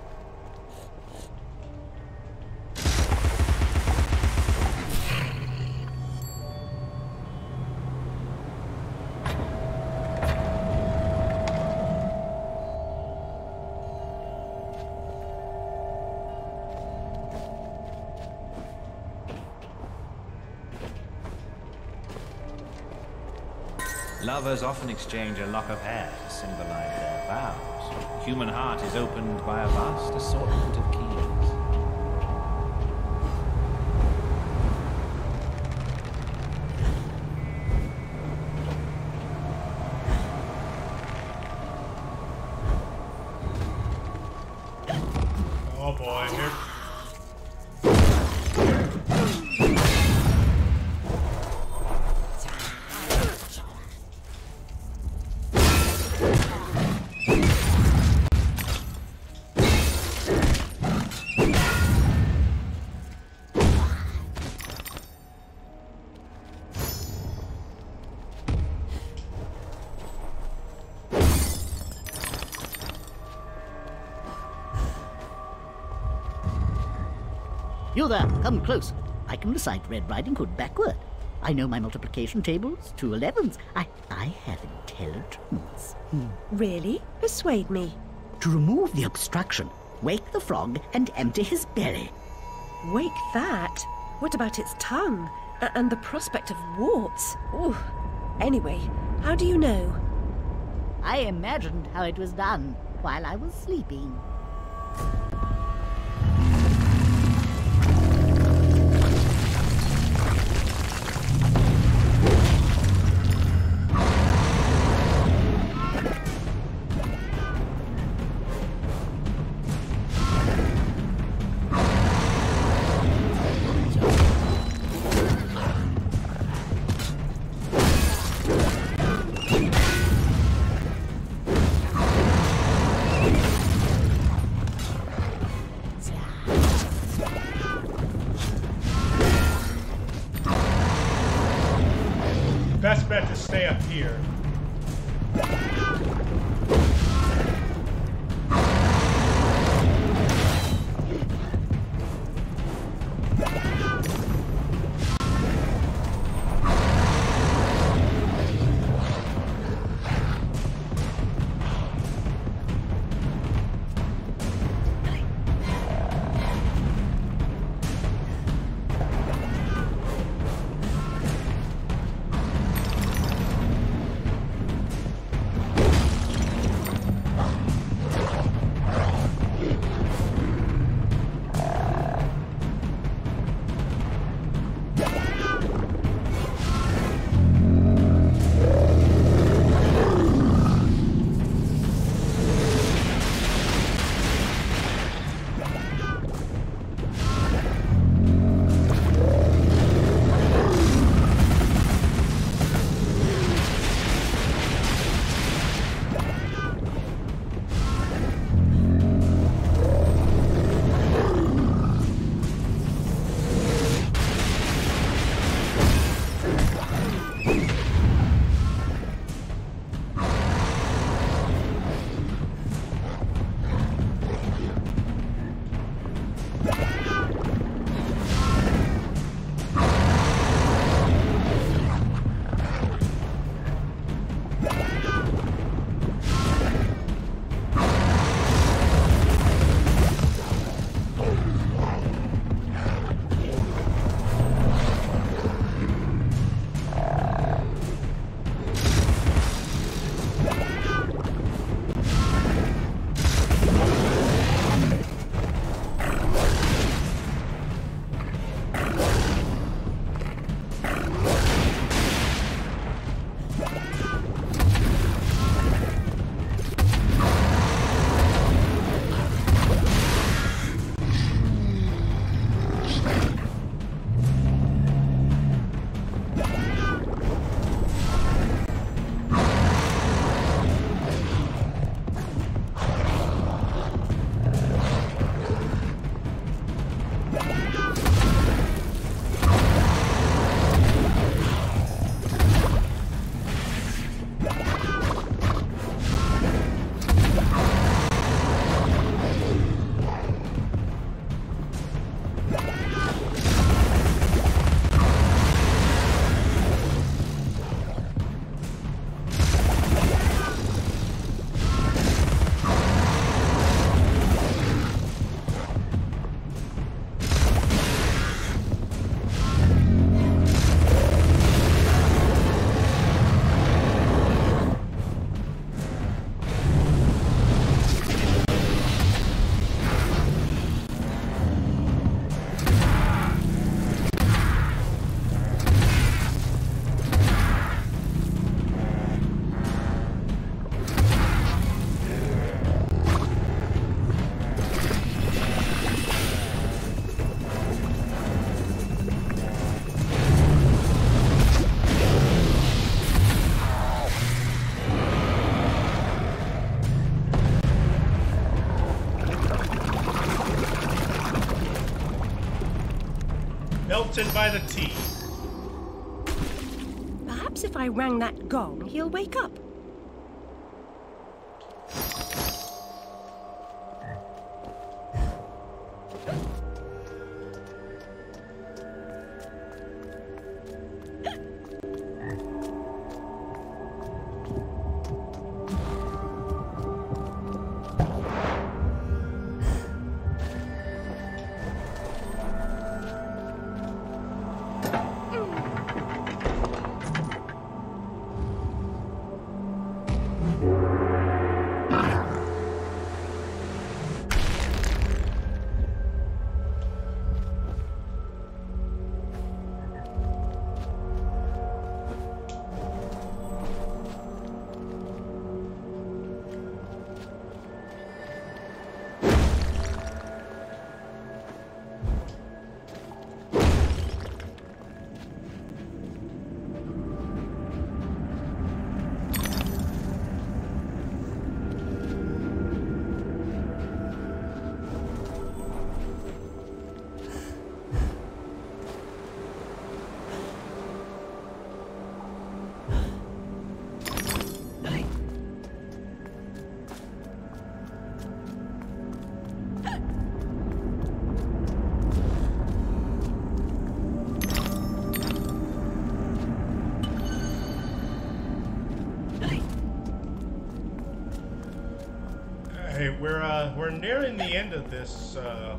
E: Lovers often exchange a lock of hair to symbolize their vows. The human heart is opened by a vast assortment of keys.
A: Oh boy, here.
F: You there, come close. I can recite Red Riding Hood backward. I know my multiplication tables, two elevens. I, I have intelligence. Hmm.
D: Really? Persuade me.
F: To remove the obstruction, wake the frog and empty his belly.
D: Wake that? What about its tongue? A- and the prospect of warts? Ooh. Anyway, how do you know?
F: I imagined how it was done while I was sleeping.
A: Best bet to stay up here. Melted by the tea.
D: Perhaps if I rang that gong, he'll wake up.
A: Hey, we're uh, we're nearing the end of this. Uh...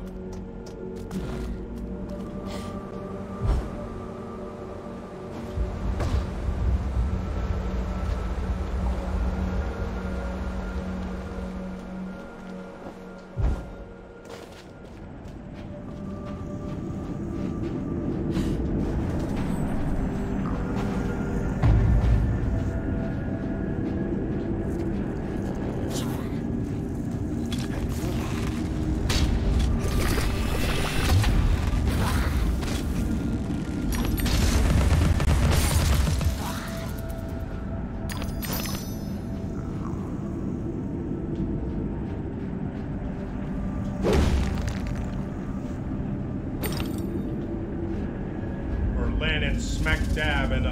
A: Smack dab in a...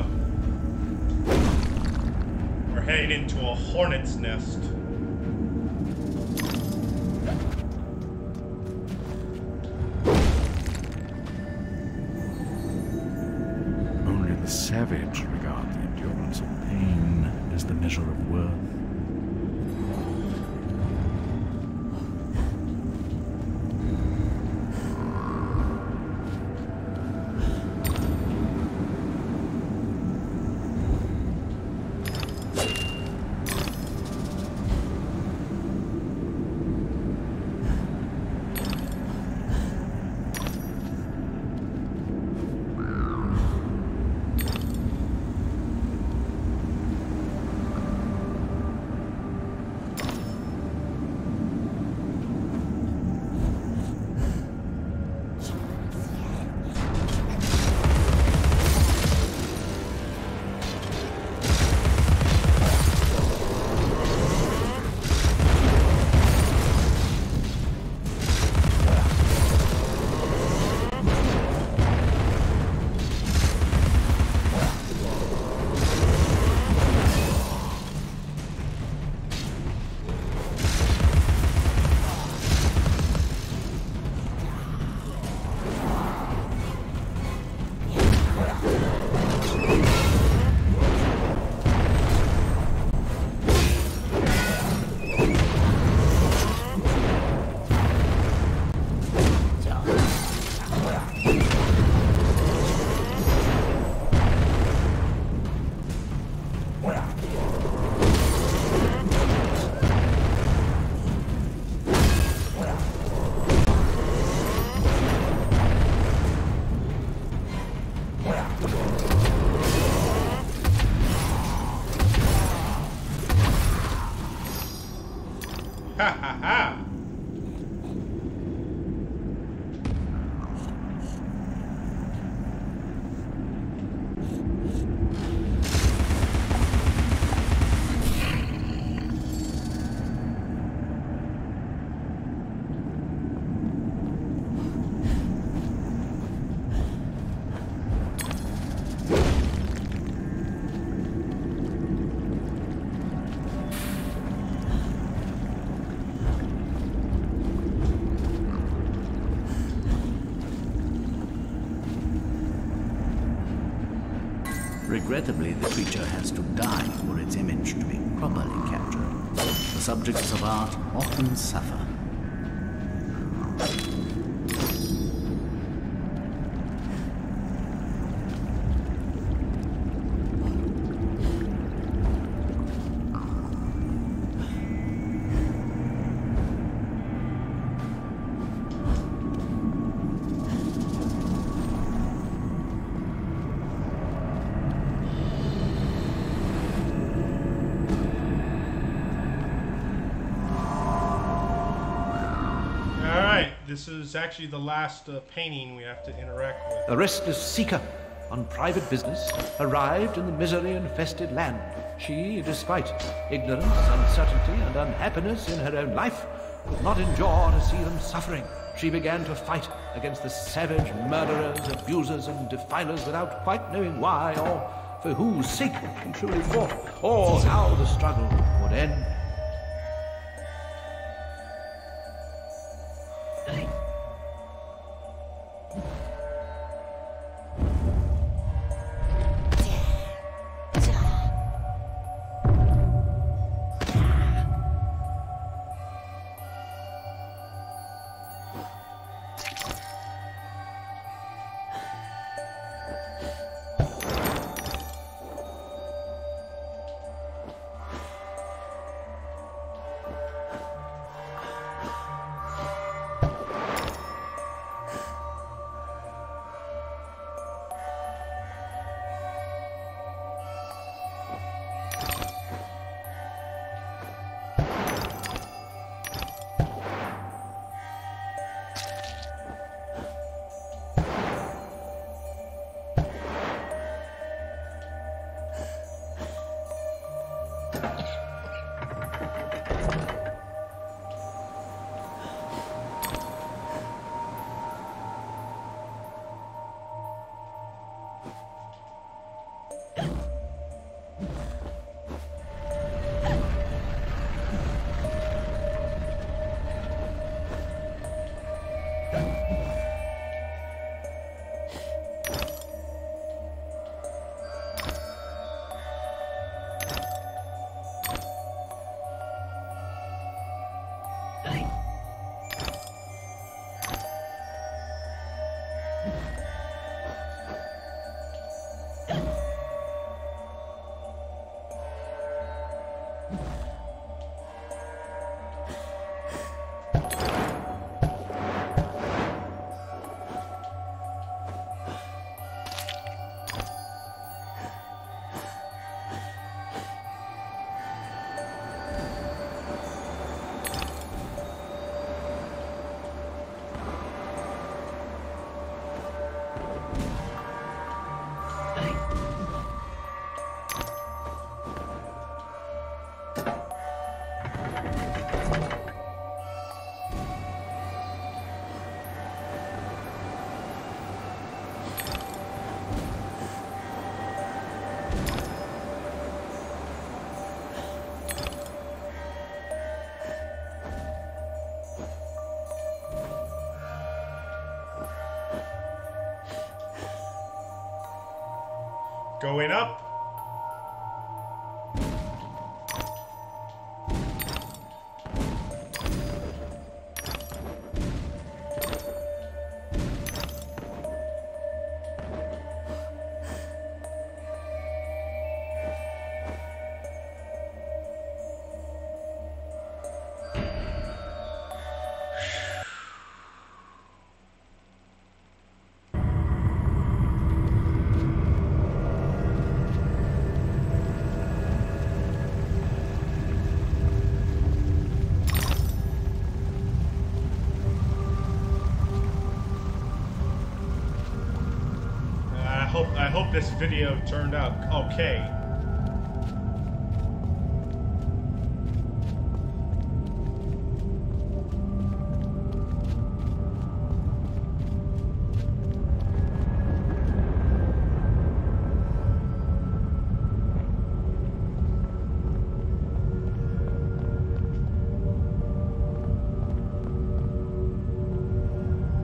A: We're heading into a hornet's nest.
B: Only the savage regard the endurance of pain as the measure of worth.
J: Regrettably, the creature has to die for its image to be properly captured. The subjects of art often suffer.
A: This is actually the last uh, painting we have to interact with.
I: A restless seeker on private business arrived in the misery-infested land. She, despite ignorance, uncertainty, and unhappiness in her own life, could not endure to see them suffering. She began to fight against the savage murderers, abusers, and defilers without quite knowing why or for whose sake she truly fought, or how the struggle would end.
A: Going up. I hope this video turned out okay.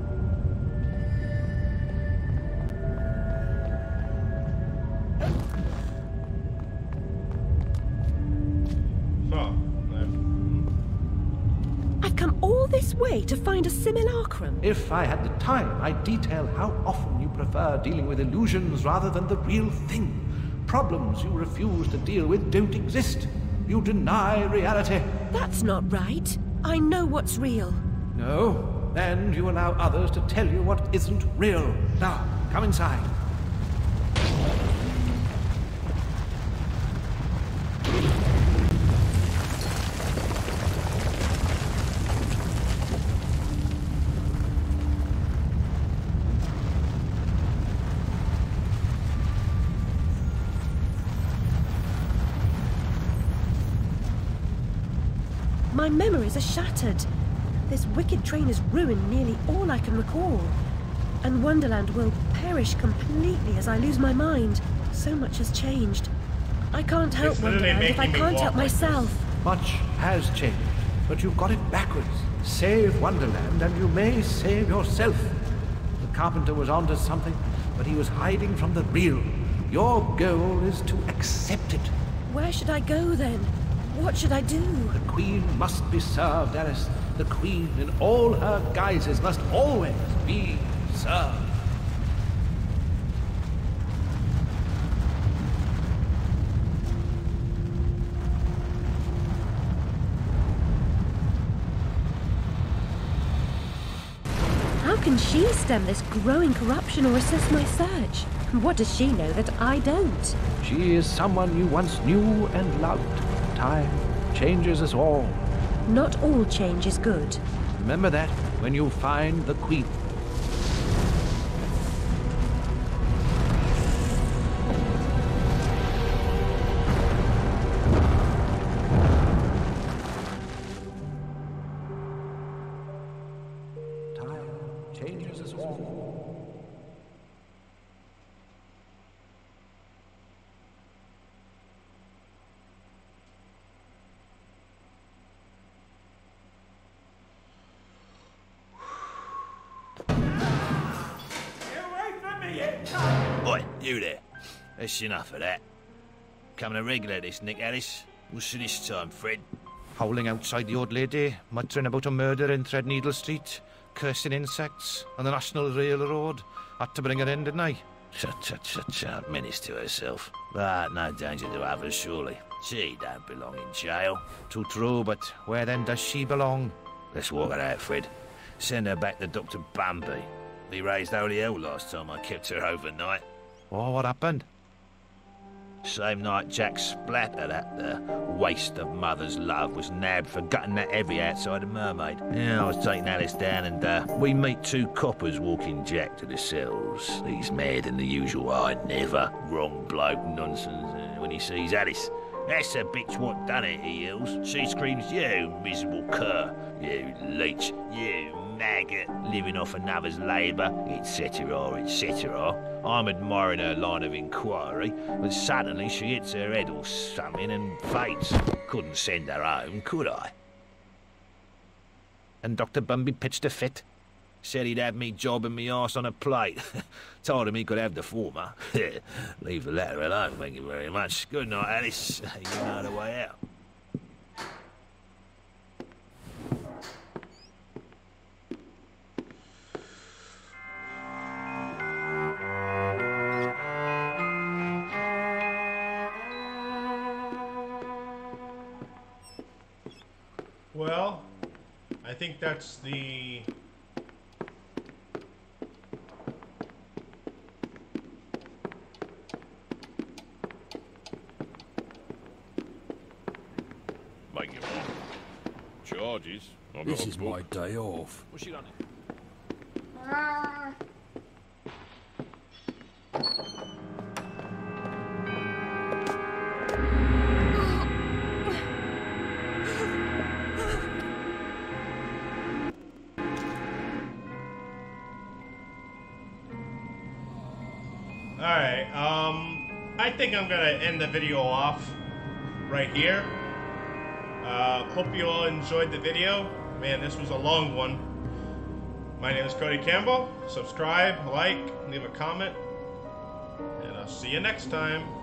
N: You
D: this way to find a simulacrum?
I: If I had the time, I'd detail how often you prefer dealing with illusions rather than the real thing. Problems you refuse to deal with don't exist. You deny reality.
D: That's not right. I know what's real.
I: No, and you allow others to tell you what isn't real. Now, come inside.
D: My memories are shattered. This wicked train has ruined nearly all I can recall. And Wonderland will perish completely as I lose my mind. So much has changed. I can't help
A: It's literally
D: Wonderland if I
A: making me
D: can't
A: walk
D: help
A: like
D: myself.
I: Much has changed, but you've got it backwards. Save Wonderland and you may save yourself. The carpenter was onto something, but he was hiding from the real. Your goal is to accept it.
D: Where should I go then? What should I do?
I: The Queen must be served, Alice. The Queen, in all her guises, must always be served.
D: How can she stem this growing corruption or assess my search? What does she know that I don't?
I: She is someone you once knew and loved. Time changes us all.
D: Not all change is good.
I: Remember that when you find the Queen. Time changes us all.
N: Oi, you there. That's enough of that. Coming to regulate this, Nick Alice. What's this time, Fred? Howling outside the old lady, muttering about a murder in Threadneedle Street, cursing insects on the National Railroad. Had to bring her in, didn't I? Shut, shut, shut, shut. Menace to herself. But no danger to others, surely. She don't belong in jail. Too true, but where then does she belong? Let's walk her out, Fred. Send her back to Doctor Bambi. He raised holy hell last time I kept her overnight.
I: Oh, what happened?
N: Same night Jack Splatter, that uh, waste of mother's love, was nabbed for gutting that heavy outside a mermaid. Yeah, I was taking Alice down and uh, we meet two coppers walking Jack to the cells. He's mad than the usual I never. Wrong bloke nonsense uh, when he sees Alice. That's the bitch what done it, he yells. She screams, you miserable cur, you leech, you maggot, living off another's labour, et cetera, et cetera. I'm admiring her line of inquiry, but suddenly she hits her head or something and faints. Couldn't send her home, could I? And Doctor Bumby pitched a fit. Said he'd have me jobbing me arse on a plate. Told him he could have the former. Leave the latter alone, thank you very much. Good night, Alice. You know the way out.
A: Well, I think that's the...
O: Make it one. Charges. I've
P: This
O: got a
P: is
O: book.
P: my day off.
O: What's she done?
A: Alright, um, I think I'm gonna end the video off right here. Uh, hope you all enjoyed the video. Man, this was a long one. My name is Cody Campbell. Subscribe, like, leave a comment, and I'll see you next time.